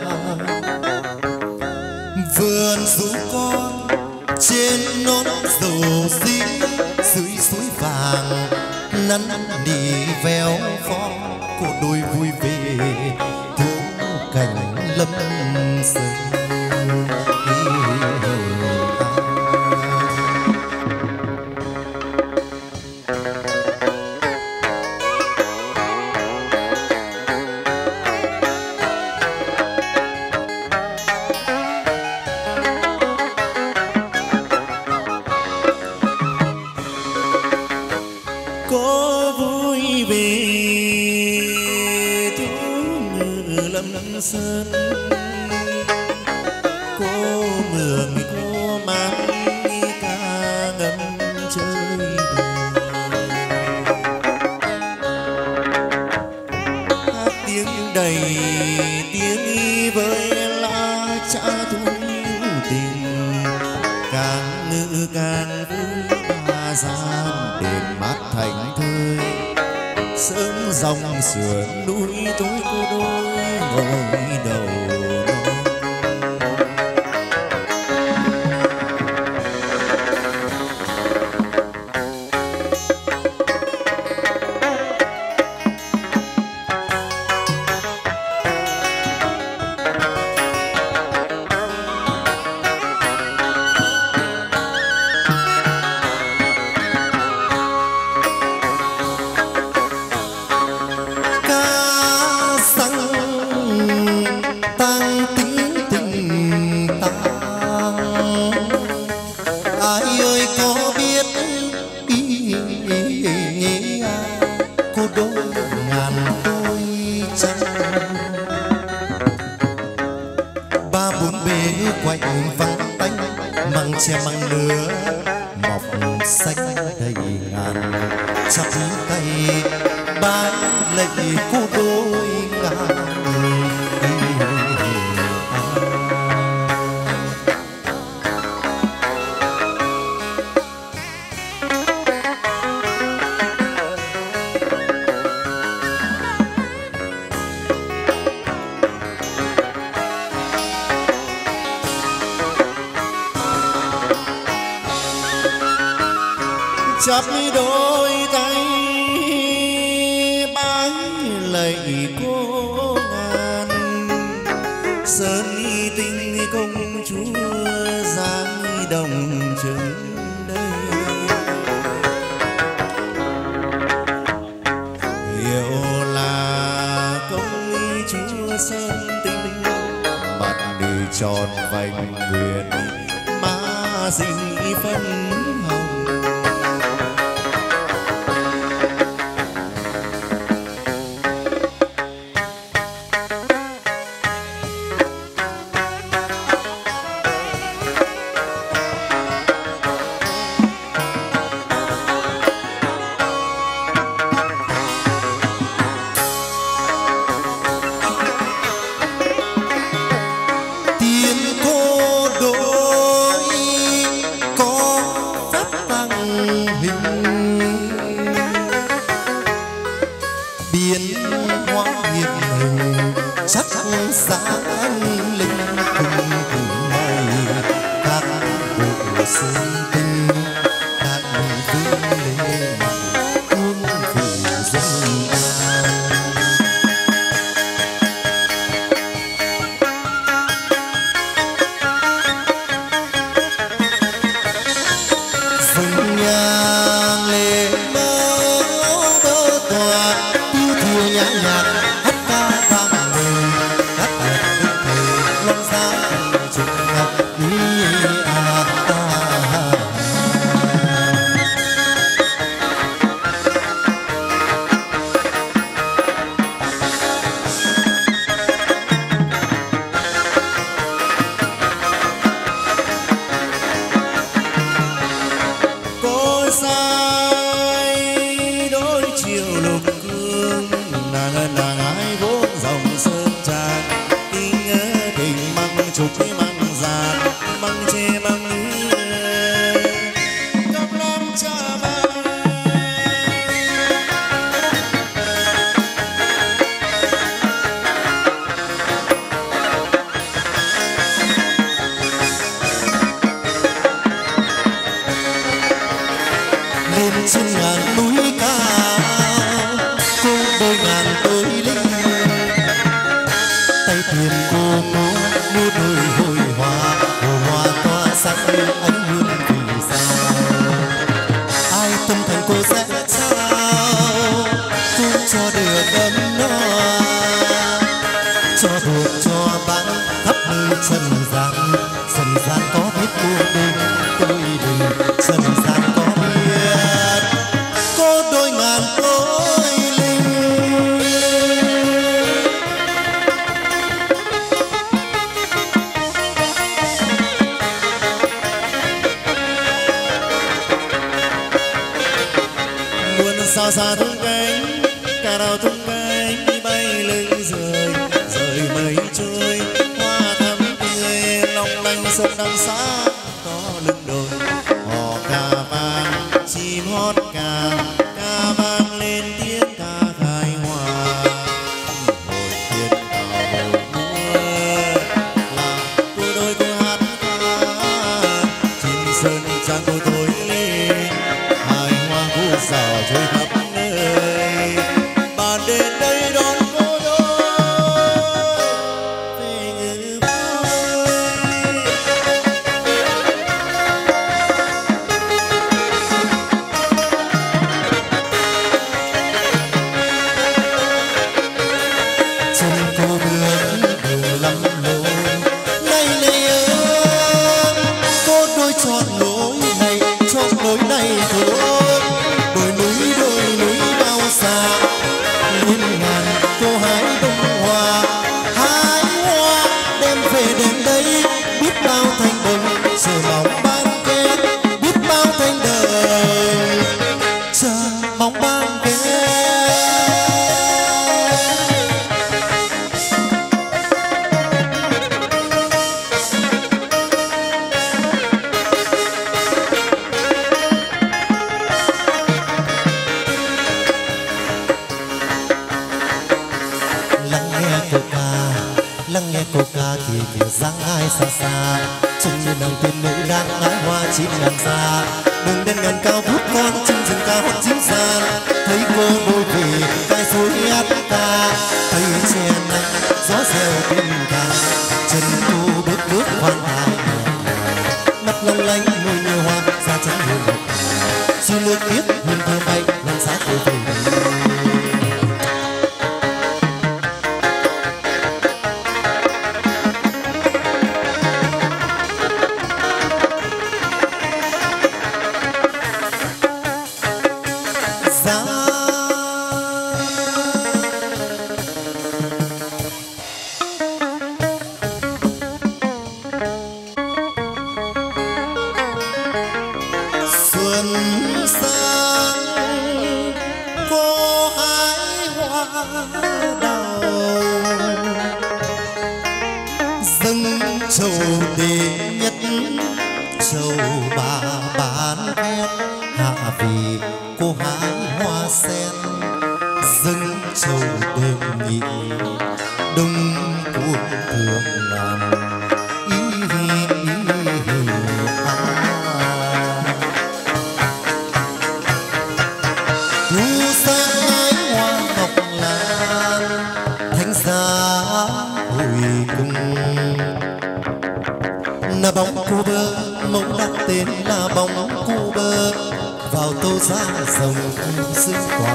Vườn ru con trên nón dầu dính dưới suối vàng nắn nỉ véo phó cô đôi vui về thu cảnh lâm rừng. Có vui về thú ngự lâm sơn, cô mường cô mang ca ngâm chơi hát tiếng đầy tiếng y với lá cha thu tình càng ngự càng vui ba gian đền mát thành thơi sớm dòng sườn núi tối cô đôi ngồi đầu quạnh vắng tanh măng tre măng lứa mọc xanh đầy ngàn chắp tay bái lạy cô đôi ngàn. Chắp đôi tay bái lạy cô ngàn sơn y tinh công chúa giáng đồng trần đây hiệu là công chúa sơn tinh, mặt đi tròn vành nguyện má sinh phấn hồng. Xa xa tung cánh, cà đào tung cánh, bay lưng rời, rời mây trôi, hoa thắm tươi, long lanh sông đằng xa, có lưng đồi, hò ca vang, chim hót ca, ca vang lên tiếng ca khai hòa, hồi thiên vào hồi mưa, là cô đôi cô hát ca, chim sơn trang cô thổi lên, hai hoa vũ rào trôi khắp nơi, bạn đến đây đón cô đôi về ngự vui. Chân cô bước đường lắm lối, này này ơi, cô đôi chọn lối này, chọn lối này thôi. Đồi núi đồi núi bao xa, liên ngàn cô hái bông hoa, hái hoa đem về đến đây, biết bao thành đồng chờ mong ban kết, biết bao thành đời chờ mong ban kết. Lắng nghe cô ca kỳ kiểu dáng ai xa xa, trông như nàng tiên nữ đang hái hoa chim ngàn xa. Đường đến ngàn cao vút con chim rừng cao hót chim gian, thấy cô đôi về cài suối hát ca, thấy che nắng gió reo tim ca. Chân cô bước bước khoan thai, mắt long lanh môi như hoa da trắng như ngọc, suy nước biết hương thơm bay lan sát cô về. đào dâng trầu đệ nhất trầu bà bán khen hạ vì cô hái hoa sen dâng trầu đệ nhị đông cuồng thường làm ý ý ý à. Thu sang ái hoa ngọc lan thánh giá hồi cung là bóng cô bơ mẫu đặt tên là bóng cô bơ vào tô ra rồng xứ quà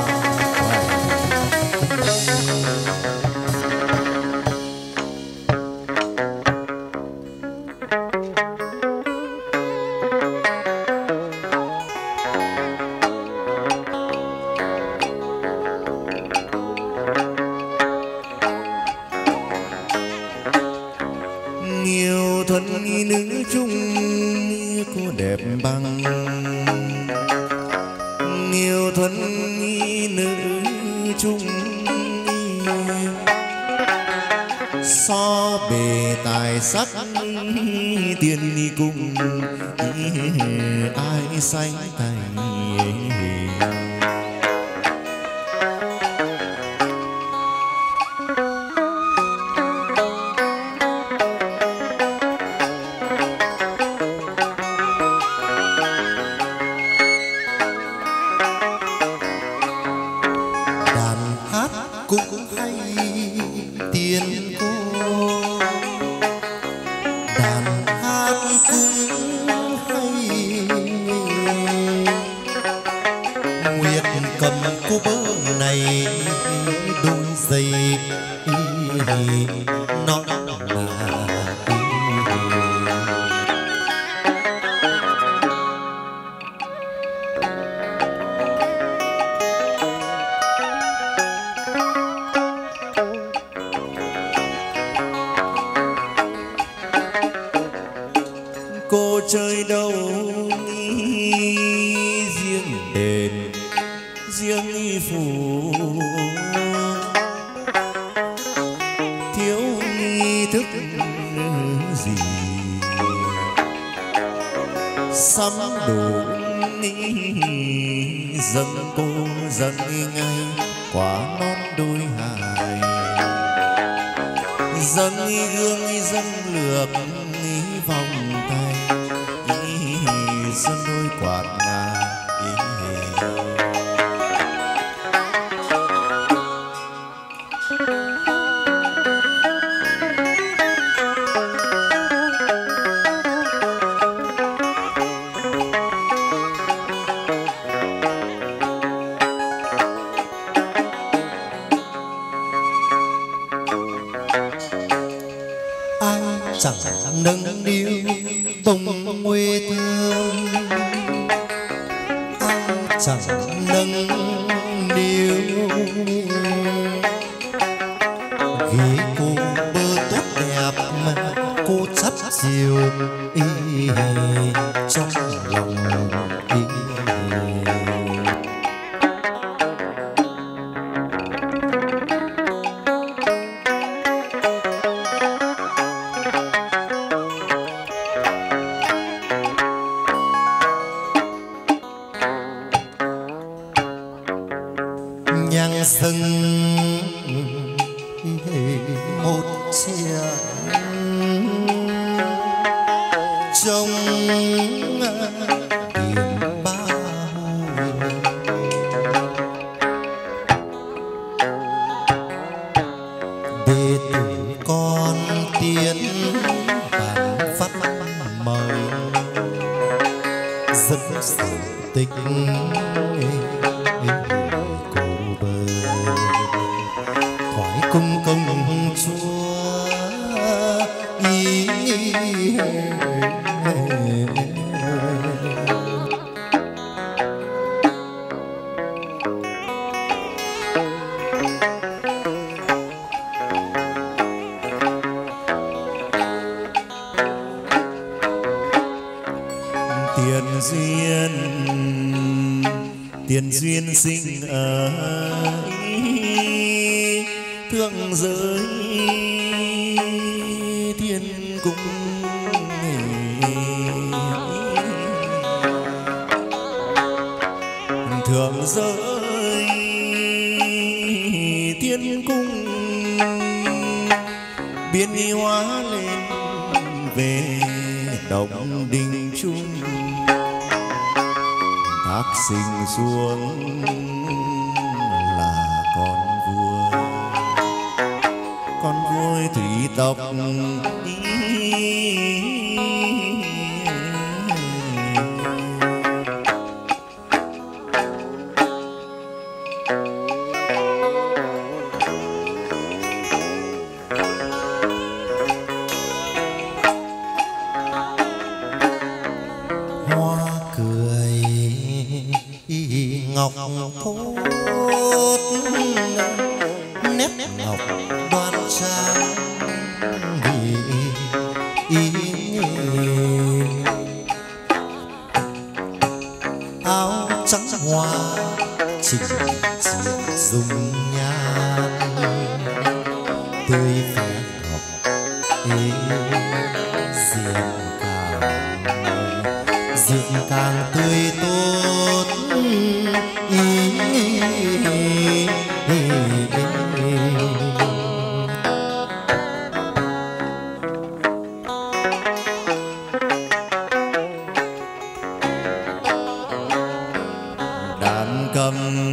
nhiều thuần nữ chung cô đẹp bằng nhiều thuần nữ chung so bề tài sắc tiên cung ai sánh tay cũng hay tiền cô đàn hát cũng hay nguyệt cầm cô bơ này đôi giày nó là cô chơi đâu riêng đền riêng phủ thiếu nghi thức gì sắm đủ dâng cô dâng ngay quả non đôi hài dâng gương dâng lược vòng tay dâng đôi quạt là ai chẳng nâng niu bông nguê thương ai chẳng nâng niu vì cô bơ tốt đẹp mà cô chấp chiều ý trong lòng ý. Nhang dâng một chia trong tiền bao đệ tử con tiến bản phát mời dẫn sự tích cung công chúa ý, ý, ý, tiền duyên tiền duyên sinh ở thượng giới thiên cung thượng giới thiên cung biến hóa lên về động đình trung thác sinh xuống là con vua con vua thủy tộc ngọc thốt nét ngọc đoan trang ý áo trắng hoa chỉnh chiết dung nhan tươi phép ngọc ý diệp càng diệp càng tươi tốt đàn cầm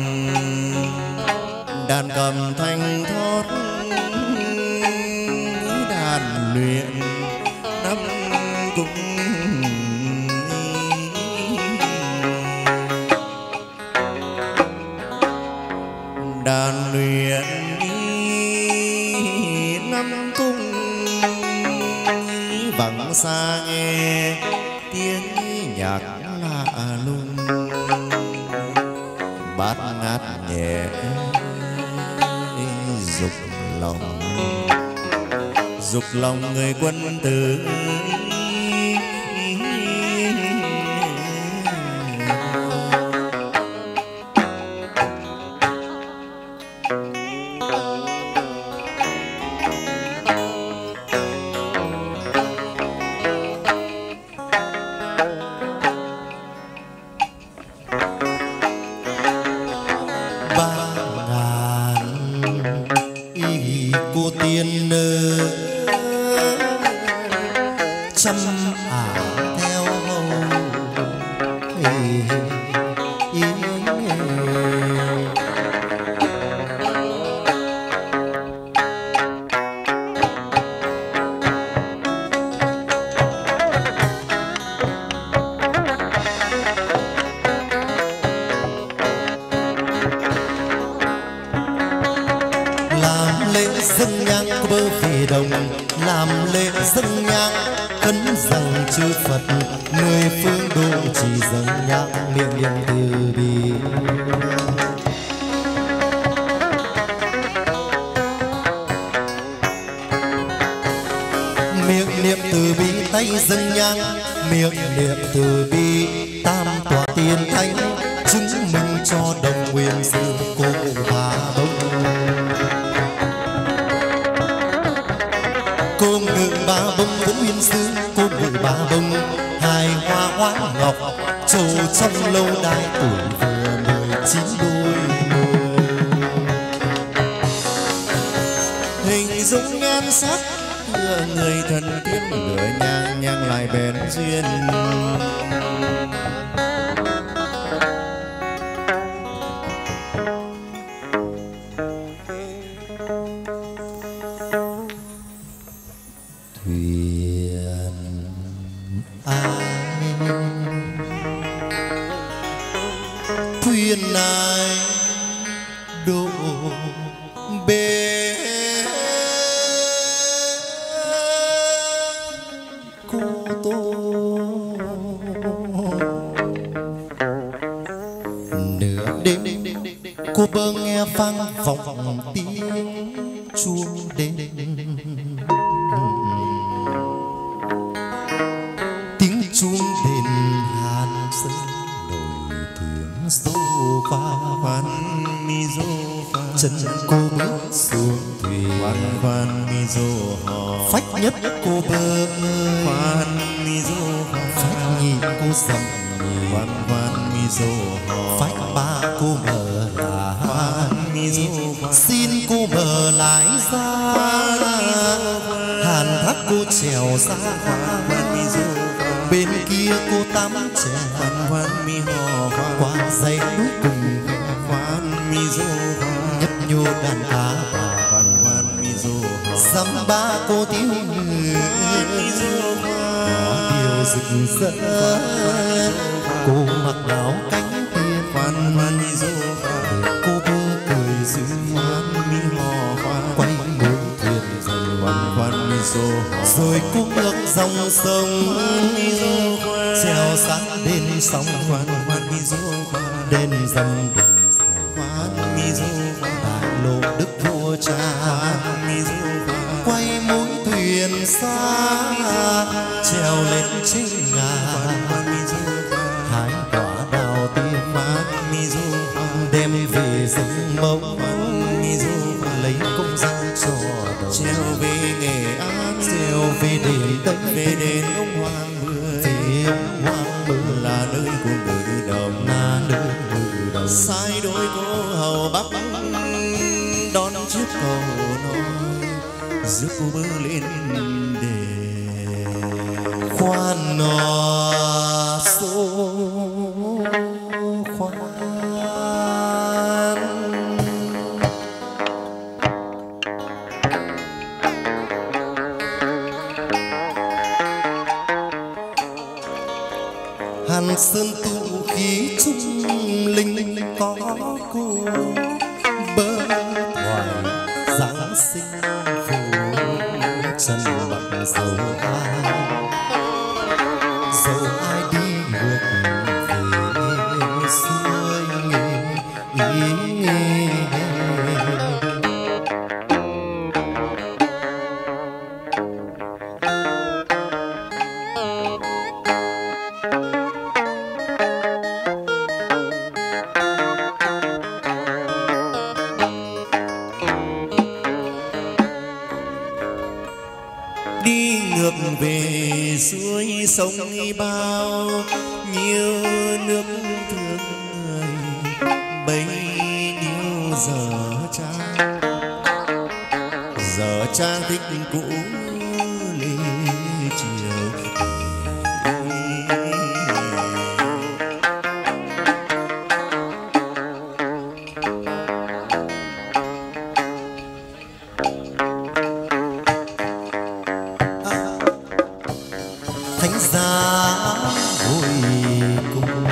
đàn cầm thanh thoát đàn luyện năm cung đàn luyện năm cung vẳng xa nghe tiếng nhạc lạ lùng bát ngát nhẹ dục lòng dục lòng người quân tử cô tiên nơ chăm ả theo hầu dâng nhang có bơ về đồng làm lễ dâng nhang khấn rằng chư Phật mười phương độ chỉ dâng nhang miệng niệm từ bi miệng niệm từ bi tay dâng nhang miệng niệm từ bi tam tòa tiên thánh chứng minh cho đồng nguyên sư cô Bà Bông cô ngự Bà Bông vẫn nguyên sư cô ngự Bà Bông hài hoa hoa ngọc trổ trong lâu đài tuổi vừa mười chín đôi hình dung nhan sắc tựa người thần tiên lửa nhang nhang lại bền duyên thuyền ai độ bến cô tô nửa đêm cô bơ nghe vang vọng tiếng chuông đêm tiếng chuông đền Hàn Sơn nổi tiếng sofa khoan mi sofa chân cô bước xuống thuyền. Khoan khoan mi dô hò Phách nhất cô bơi, khoan mi dô hò phách nhị cô dầm nhì, khoan khoan mi dô hò phách ba cô mở là khoan mi dô hò xin cô mở lại ra. Hàn thác cô trèo ra, khoan mi dô hò bên kia cô tắm chè. khoan khoan mi hò khoan Qua dãy núi cùng khoan mi dô hò nhấp nhô đàn cá bà. khoan khoan mi dô hò Dăm ba cô thiếu người mi dô hò có điều rực rỡ. Cô mặc áo cánh tiên, khoan khoan mi dô hò cô bơ cười duyên. khoan mi hò khoan Quay mũi thuyền dần khoan khoan mi dô hò rồi cô ngược dòng sông. Treo sáng đền sông, khoan khoan mi dô hò đền dầm đền sông. khoan mi dô hò Đại lộ đức vua cha, khoan mi dô hò quay mũi thuyền xa. Treo lên trên ngàn khoan mi dô hò hai quả đào tiên, khoan mi dô hò đem về rừng mông. mi dô hò Lấy công danh cho đầu, treo về Nghệ An treo về đền Tây, về đền ông Hoàng Mười về ông Hoàng Mười là nơi của ngự đồng là nơi ngự đồng. sai đôi cô hầu bắc đón chiếc cầu nói giúp cô bơi lên đền. Khoan nọ số khoan. Hàn sơn tụ khí trung linh có cô bơ thoại giáng sinh phủ trần bạc dầu ai dầu ai đi ngược về xuôi nghề. Đi ngược về suối sông bao nhiêu nước thương người bấy nhiêu giờ trang giờ trang thích cũ lê chiều. Thánh giá hồi cùng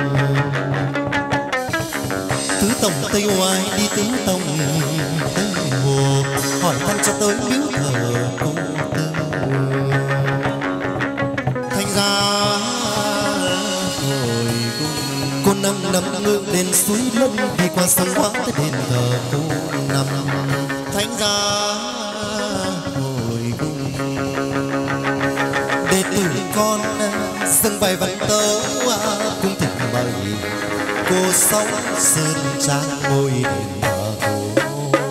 tứ tổng Tây Hoài đi tứ tổng Tây Hồ hỏi thăm cho tới miếu thờ cô tư. Thành ra hồi cùng Cô năm năm ngự đến suối Lân đi qua sông Hóa tới đền thờ cô năm. thành ra hồi cùng Đệ tử con dâng bài văn tấu cung thỉnh mời cô sống sơn trang ngôi đền thờ cô.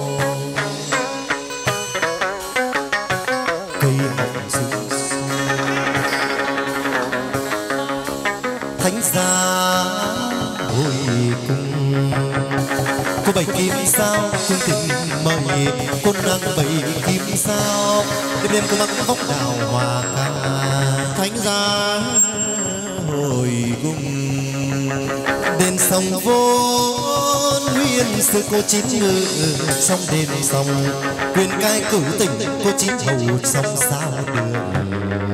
Cây hồng rụng thánh giá hồi cung cô bảy kim sao cung thỉnh mời cô nâng bảy kim sao đêm đêm cô mặc khóc đào hòa ca. thánh ra hồi cùng Đền sông vốn nguyên sư cô chín ngự trong đền sông quyền cai cử tỉnh cô chín hầu trong sao đường.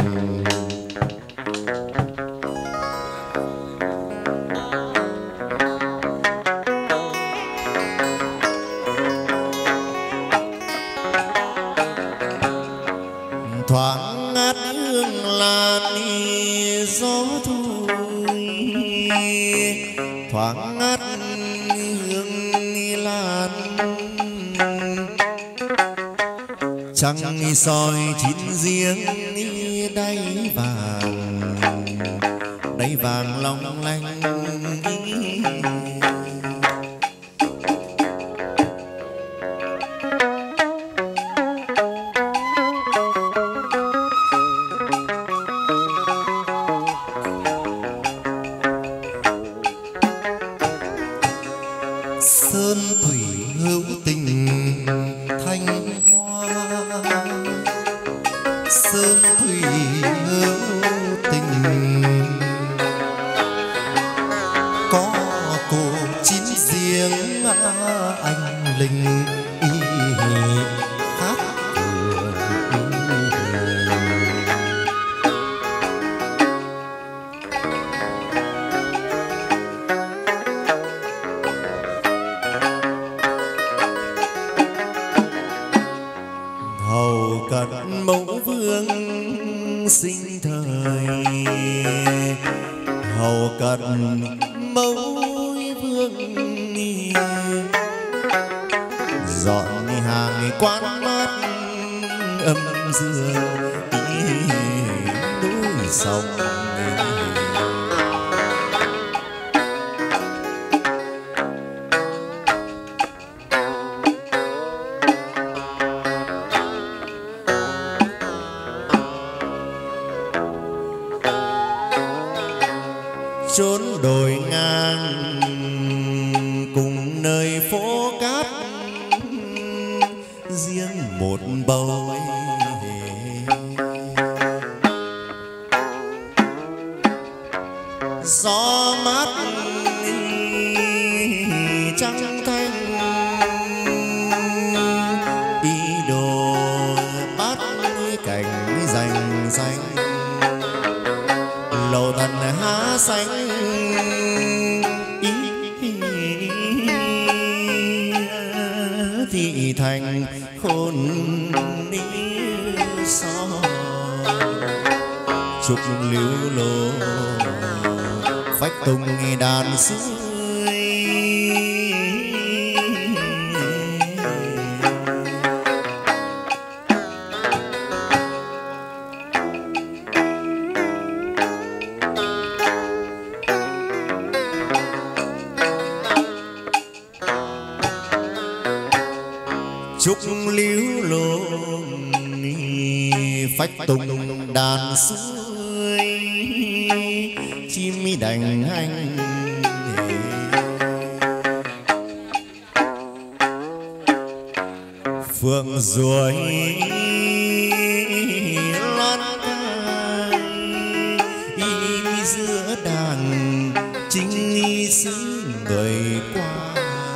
thoáng ngát hương lan gió thôi thoáng ngát hương lan trăng soi chín giếng đáy vàng đáy vàng long lanh. cận mẫu vương sinh thời, hầu cận mẫu vương dọn hàng quán mát âm dương núi sông. Chốn đồi ngang cùng nơi phố cát, riêng một bầu gió mát trăng thanh, ý đồ bát cảnh rành rành, lầu thần há xanh ý thị thành khôn ý so trục liễu lô phách tung đàn suối. Trúc liễu lô phách tung đàn suối, chim mi đành anh phượng ruồi loan ca y giữa đàn chính xứ người qua,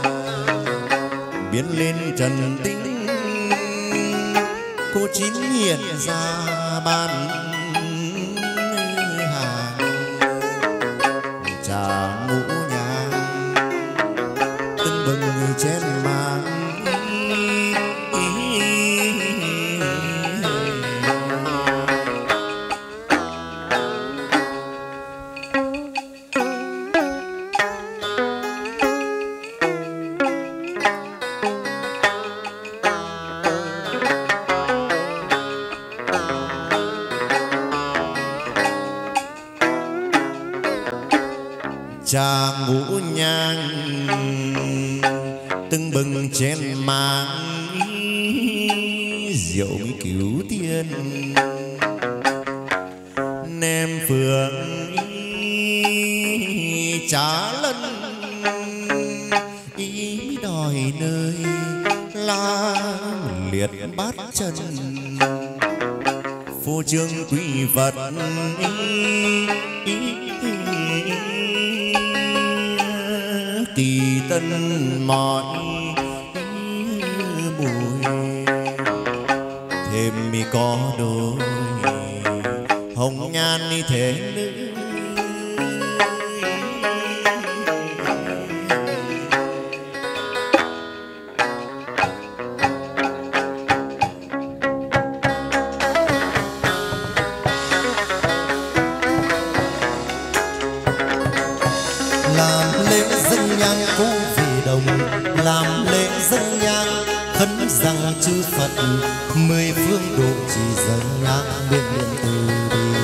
biến lên trần tinh cô chín hiện ra ban hàng trà ngũ nhang tưng bừng chén mang. Trà ngũ nhang tưng bừng chén mang, rượu cứu tiên nem phượng trá lân ý đòi nơi la liệt bát chân, phô trương quý vật ý kỳ tân mọi mùi, thêm mi có đôi hồng nhan như thế nữ. Làm lễ dâng nhang cô về đồng, làm lễ dâng nhang khấn rằng chư Phật mười phương độ trì dâng nhang bên miền từ bi.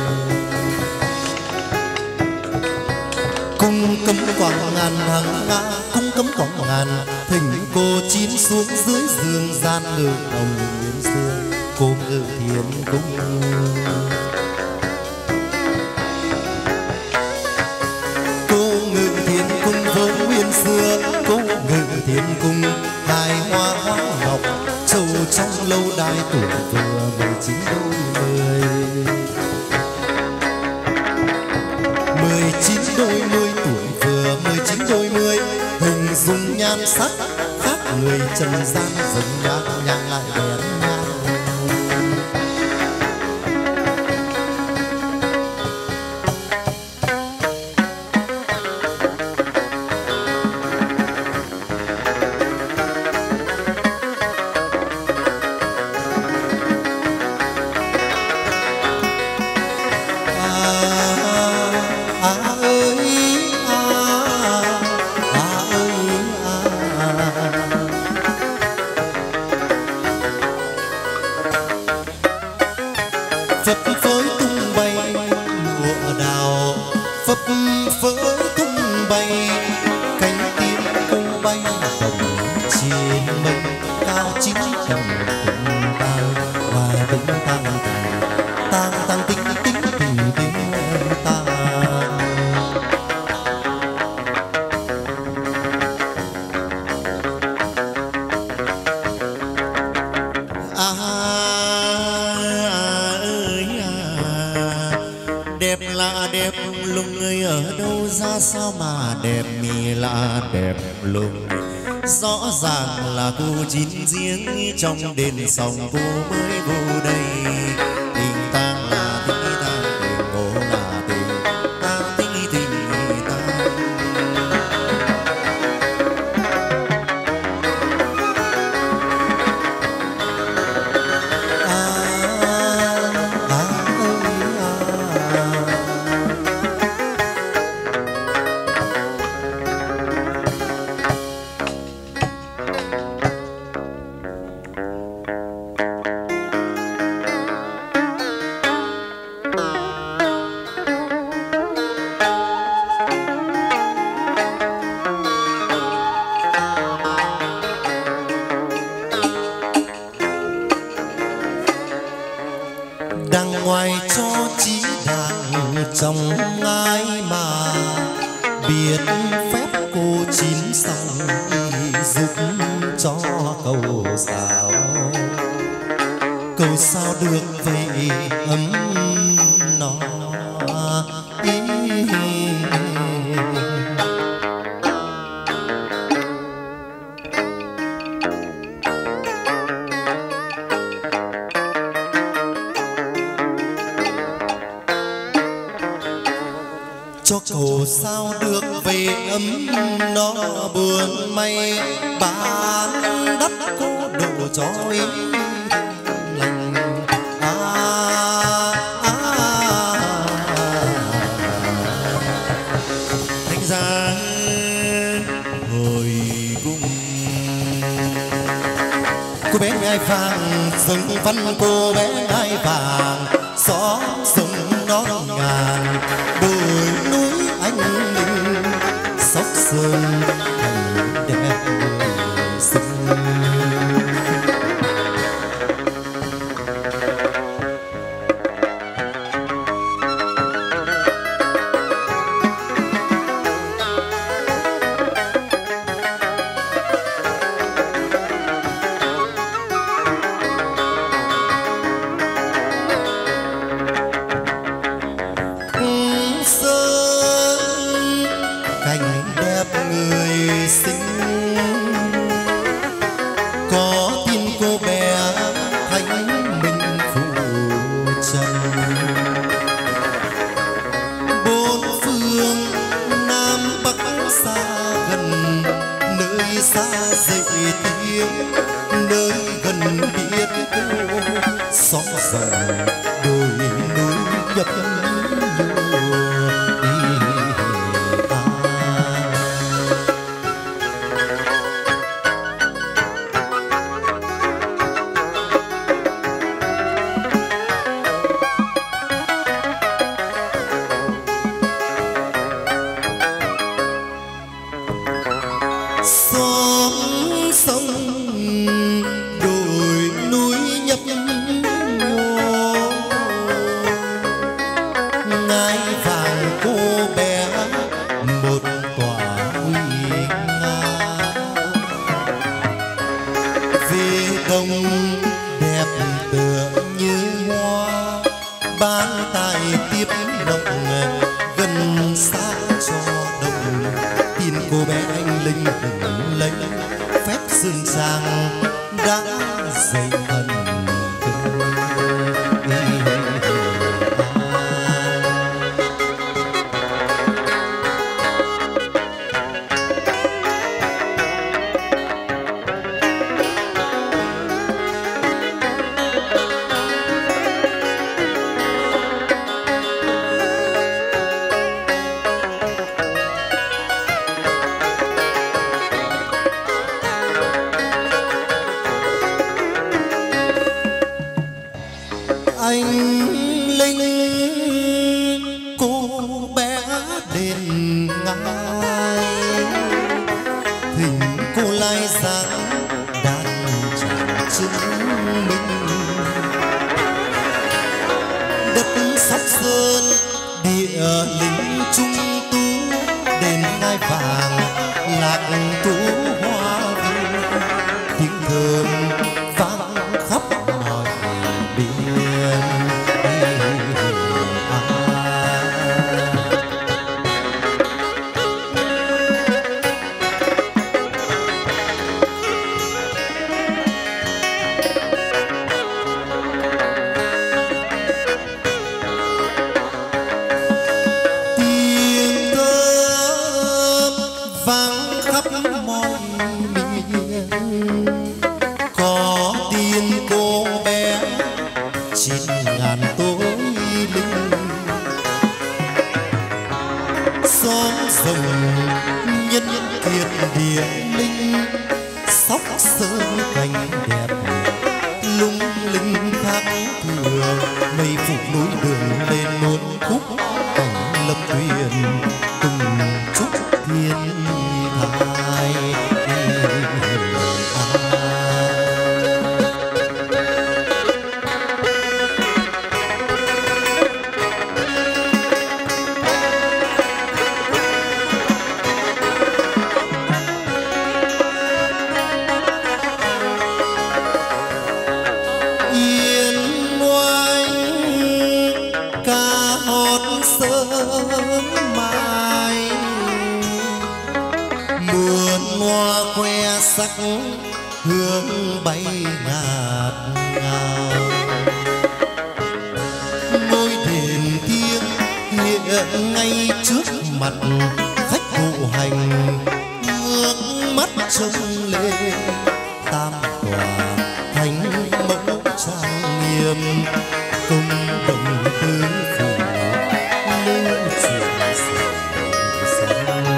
Cung cấm quảng ngàn hàng nga, cung cấm quảng ngàn thỉnh cô chín xuống dưới giường gian ngự đồng miền xưa cô ngự thiên cung. Với nguyên xưa cô ngự thiên cung, hài hoa hoa ngọc châu trong lâu đài tuổi vừa mười chín đôi mươi, mười chín đôi mươi tuổi vừa mười chín đôi mươi, hình dung nhan sắc khác người trần gian, dần nhang nhang lại đèn nhang. phấp phới tung bay lụa đào, phấp phới tung bay cánh tiên cô bay đồng trên mây cao chín tầng tung tăng và tung tăng tăng tăng tinh tinh tình tình ta. Đẹp lạ đẹp lùng người ở đâu ra sao mà đẹp mi lạ đẹp lùng. Rõ ràng là cô chín riêng trong đền sòng cô mới vô đây. Tình tang là tình tang tình cô là tình tang tình tình tang. Đằng ngoài cho chí đàn trong ai mà biết phép cô chín xong giúp cho cầu sao. Cầu sao được vậy ấm nó ý. Cho cầu sao được về ấm nó buồn may bán đất cô độ cho ý lành. À, à, Thành ra hồi cung cô bé ngai vàng rừng văn cô bé ngai vàng xóm sông non ngàn đồi núi anh linh sóc sơn thành đẹp người xinh. Cảnh đẹp người xinh có tin cô bé thánh minh phụ trần. Bốn phương nam bắc xa gần nơi xa dậy tiếng nơi gần biết cô xóm dần đồi núi nhật xóm sông đồi núi nhấp nhô. Ngai vàng cô bé một quả huy nga về đông đẹp tựa như hoa ban tài tiếp động gần xa cho đồng. Tin cô bé anh linh đừng lấy phép dương trang đã dày thần anh mình. Đất Sóc Sơn địa lính trung tú, đền ngai vàng lạc tú hoa viên, tiếng thơm vang khắp mọi biển. Hương bay ngạt ngào, ngôi đền thiêng hiện ngay trước mặt khách thụ hành, ngước mắt trông lên tam tòa thánh mẫu trang nghiêm, công đồng tứ phủ lưu truyền sầu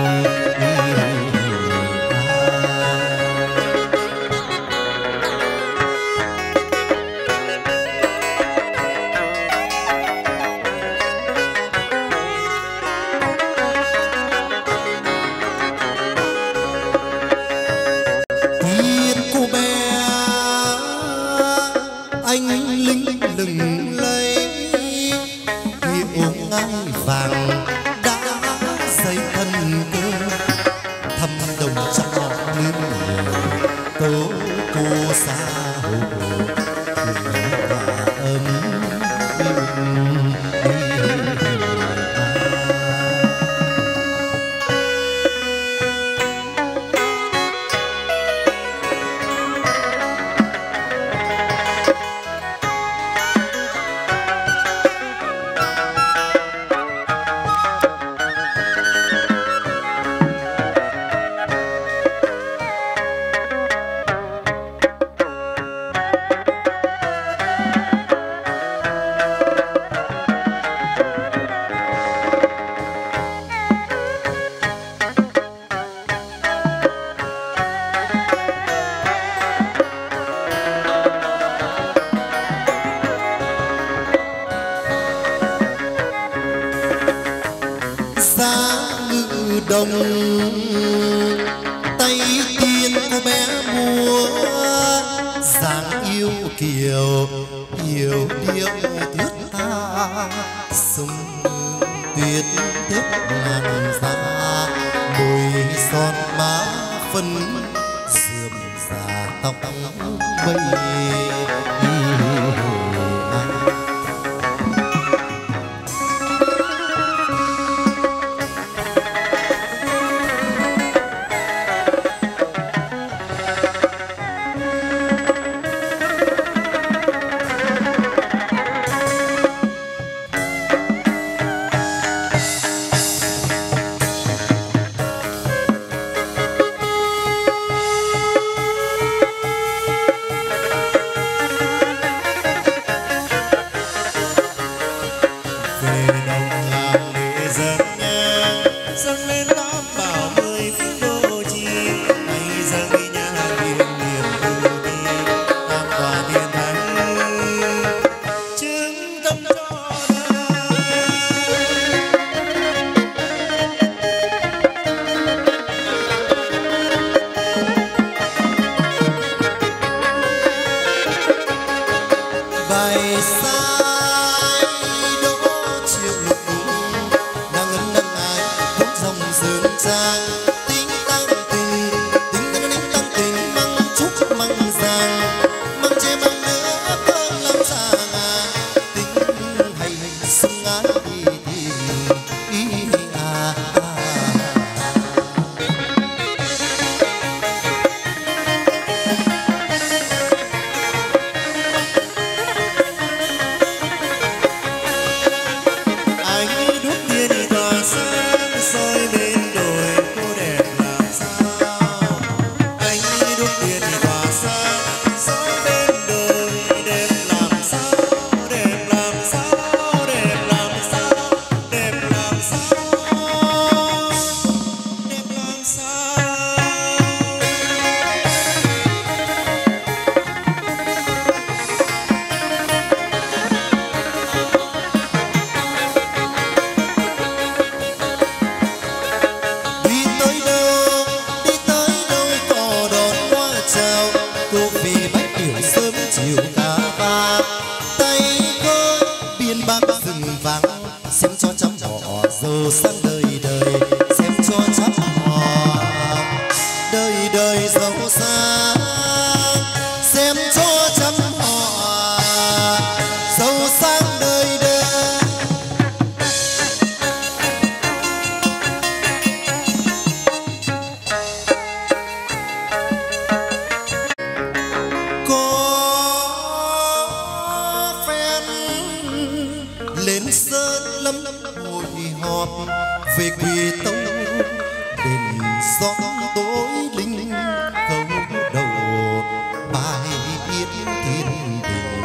tay tiên cô bé múa dáng yêu kiều yêu điệu thướt tha sông tuyết thếp làn da môi son má phân rườm rà tóc mây. cá vàng tay gối biên bắc rừng vắng xem cho trăm họ giàu sang đời đời xem cho trăm họ đời đời giàu sang xem cho trăm họ giàu sang đời đời. Lên sơn lâm hội họp về quê tông đền gió tối linh câu đầu bài yết thiên đình.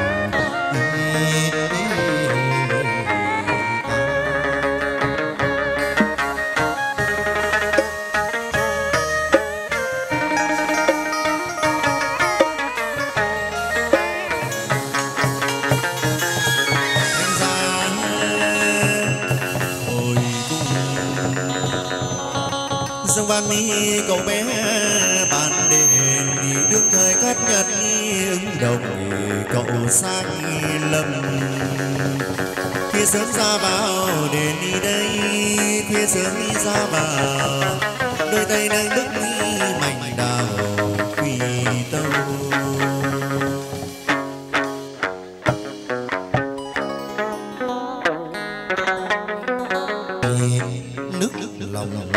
Sông Ban Mi cậu bé bàn đền đương thời cất nhật ứng đồng cậu sang lâm khuya sớm ra vào đền đi đây khuya sớm đi ra vào đôi tay nâng đức mảnh đào quỳ tâu. Nước lòng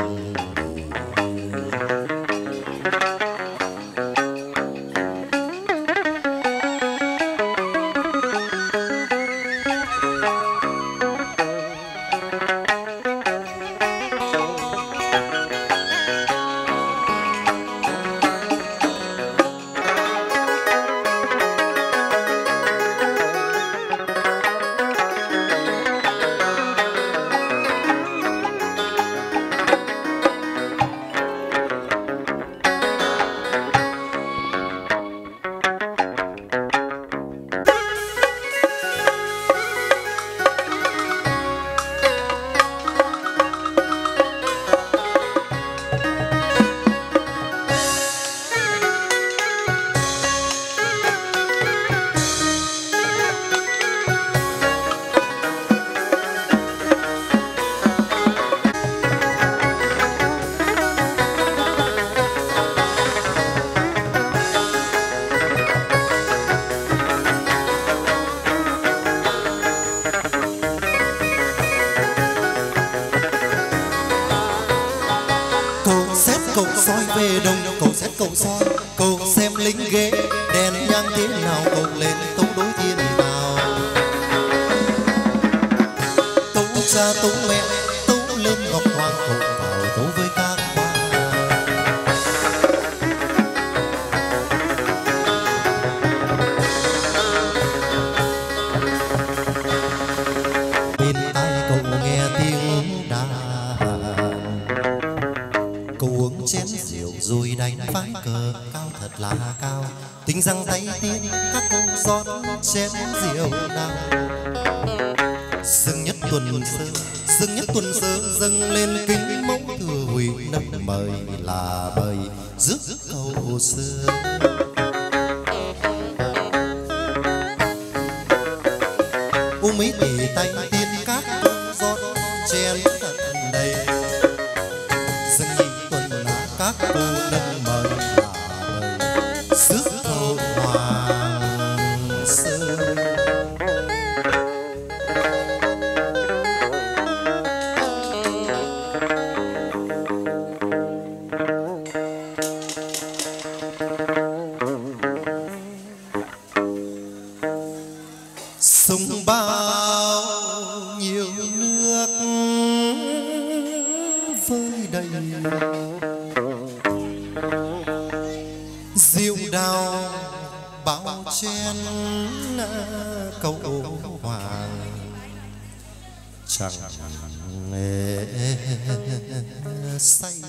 cậu soi về đông cậu xét cậu soi cậu xem lính ghế đèn nhang thế nào cậu lên tấu đối thiên nào tấu cha tấu mẹ tấu lên ngọc hoàng cậu vào tấu với các bà bên tai cậu nghe tiếng đàn cậu uống chén rượu rồi đánh phái cờ cao thật là cao tính rằng tay tiên các cô rót chén rượu nào sưng nhất tuần sơ sưng nhất tuần sơ dâng lên kính mẫu thừa hủy nâng mời là mời rước cầu xưa uống mấy tỷ tay tiên các cô rót chén thật đầy sưng nhị tuần là các cô nâng mời là mời rước cầu hoàng sơn. Sông bao nhiêu nước vơi đầy rượu đào bao chen cầu hoàng chẳng nghe say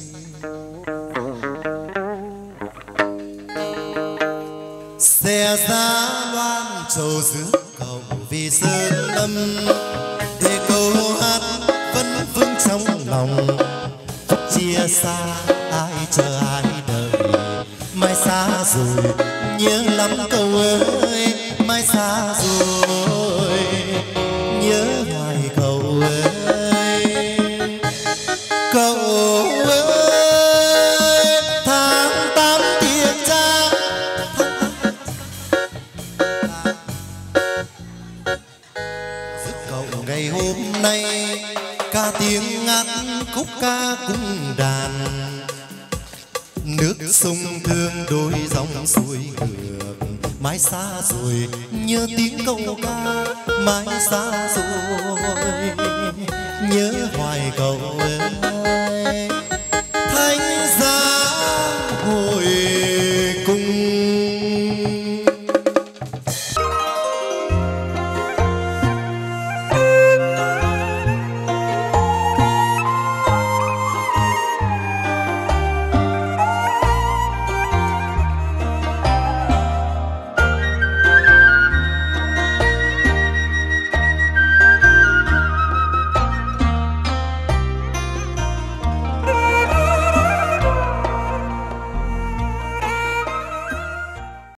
xe ra loan trầu rước cầu vì sơn lâm để câu hát vẫn vững trong lòng chia xa ai chờ ai đợi mai xa rồi nhớ lắm cậu ơi mai xa rồi, nhớ hoài cậu ơi. Cậu ơi tháng tám tiệc cha, giúp cậu ngày hôm nay ca tiếng ngát khúc ca cung đàn, nước sông thương đôi dòng suối ngược mãi xa rồi, nhớ tiếng câu ca mãi xa rồi, nhớ hoài cậu ơi.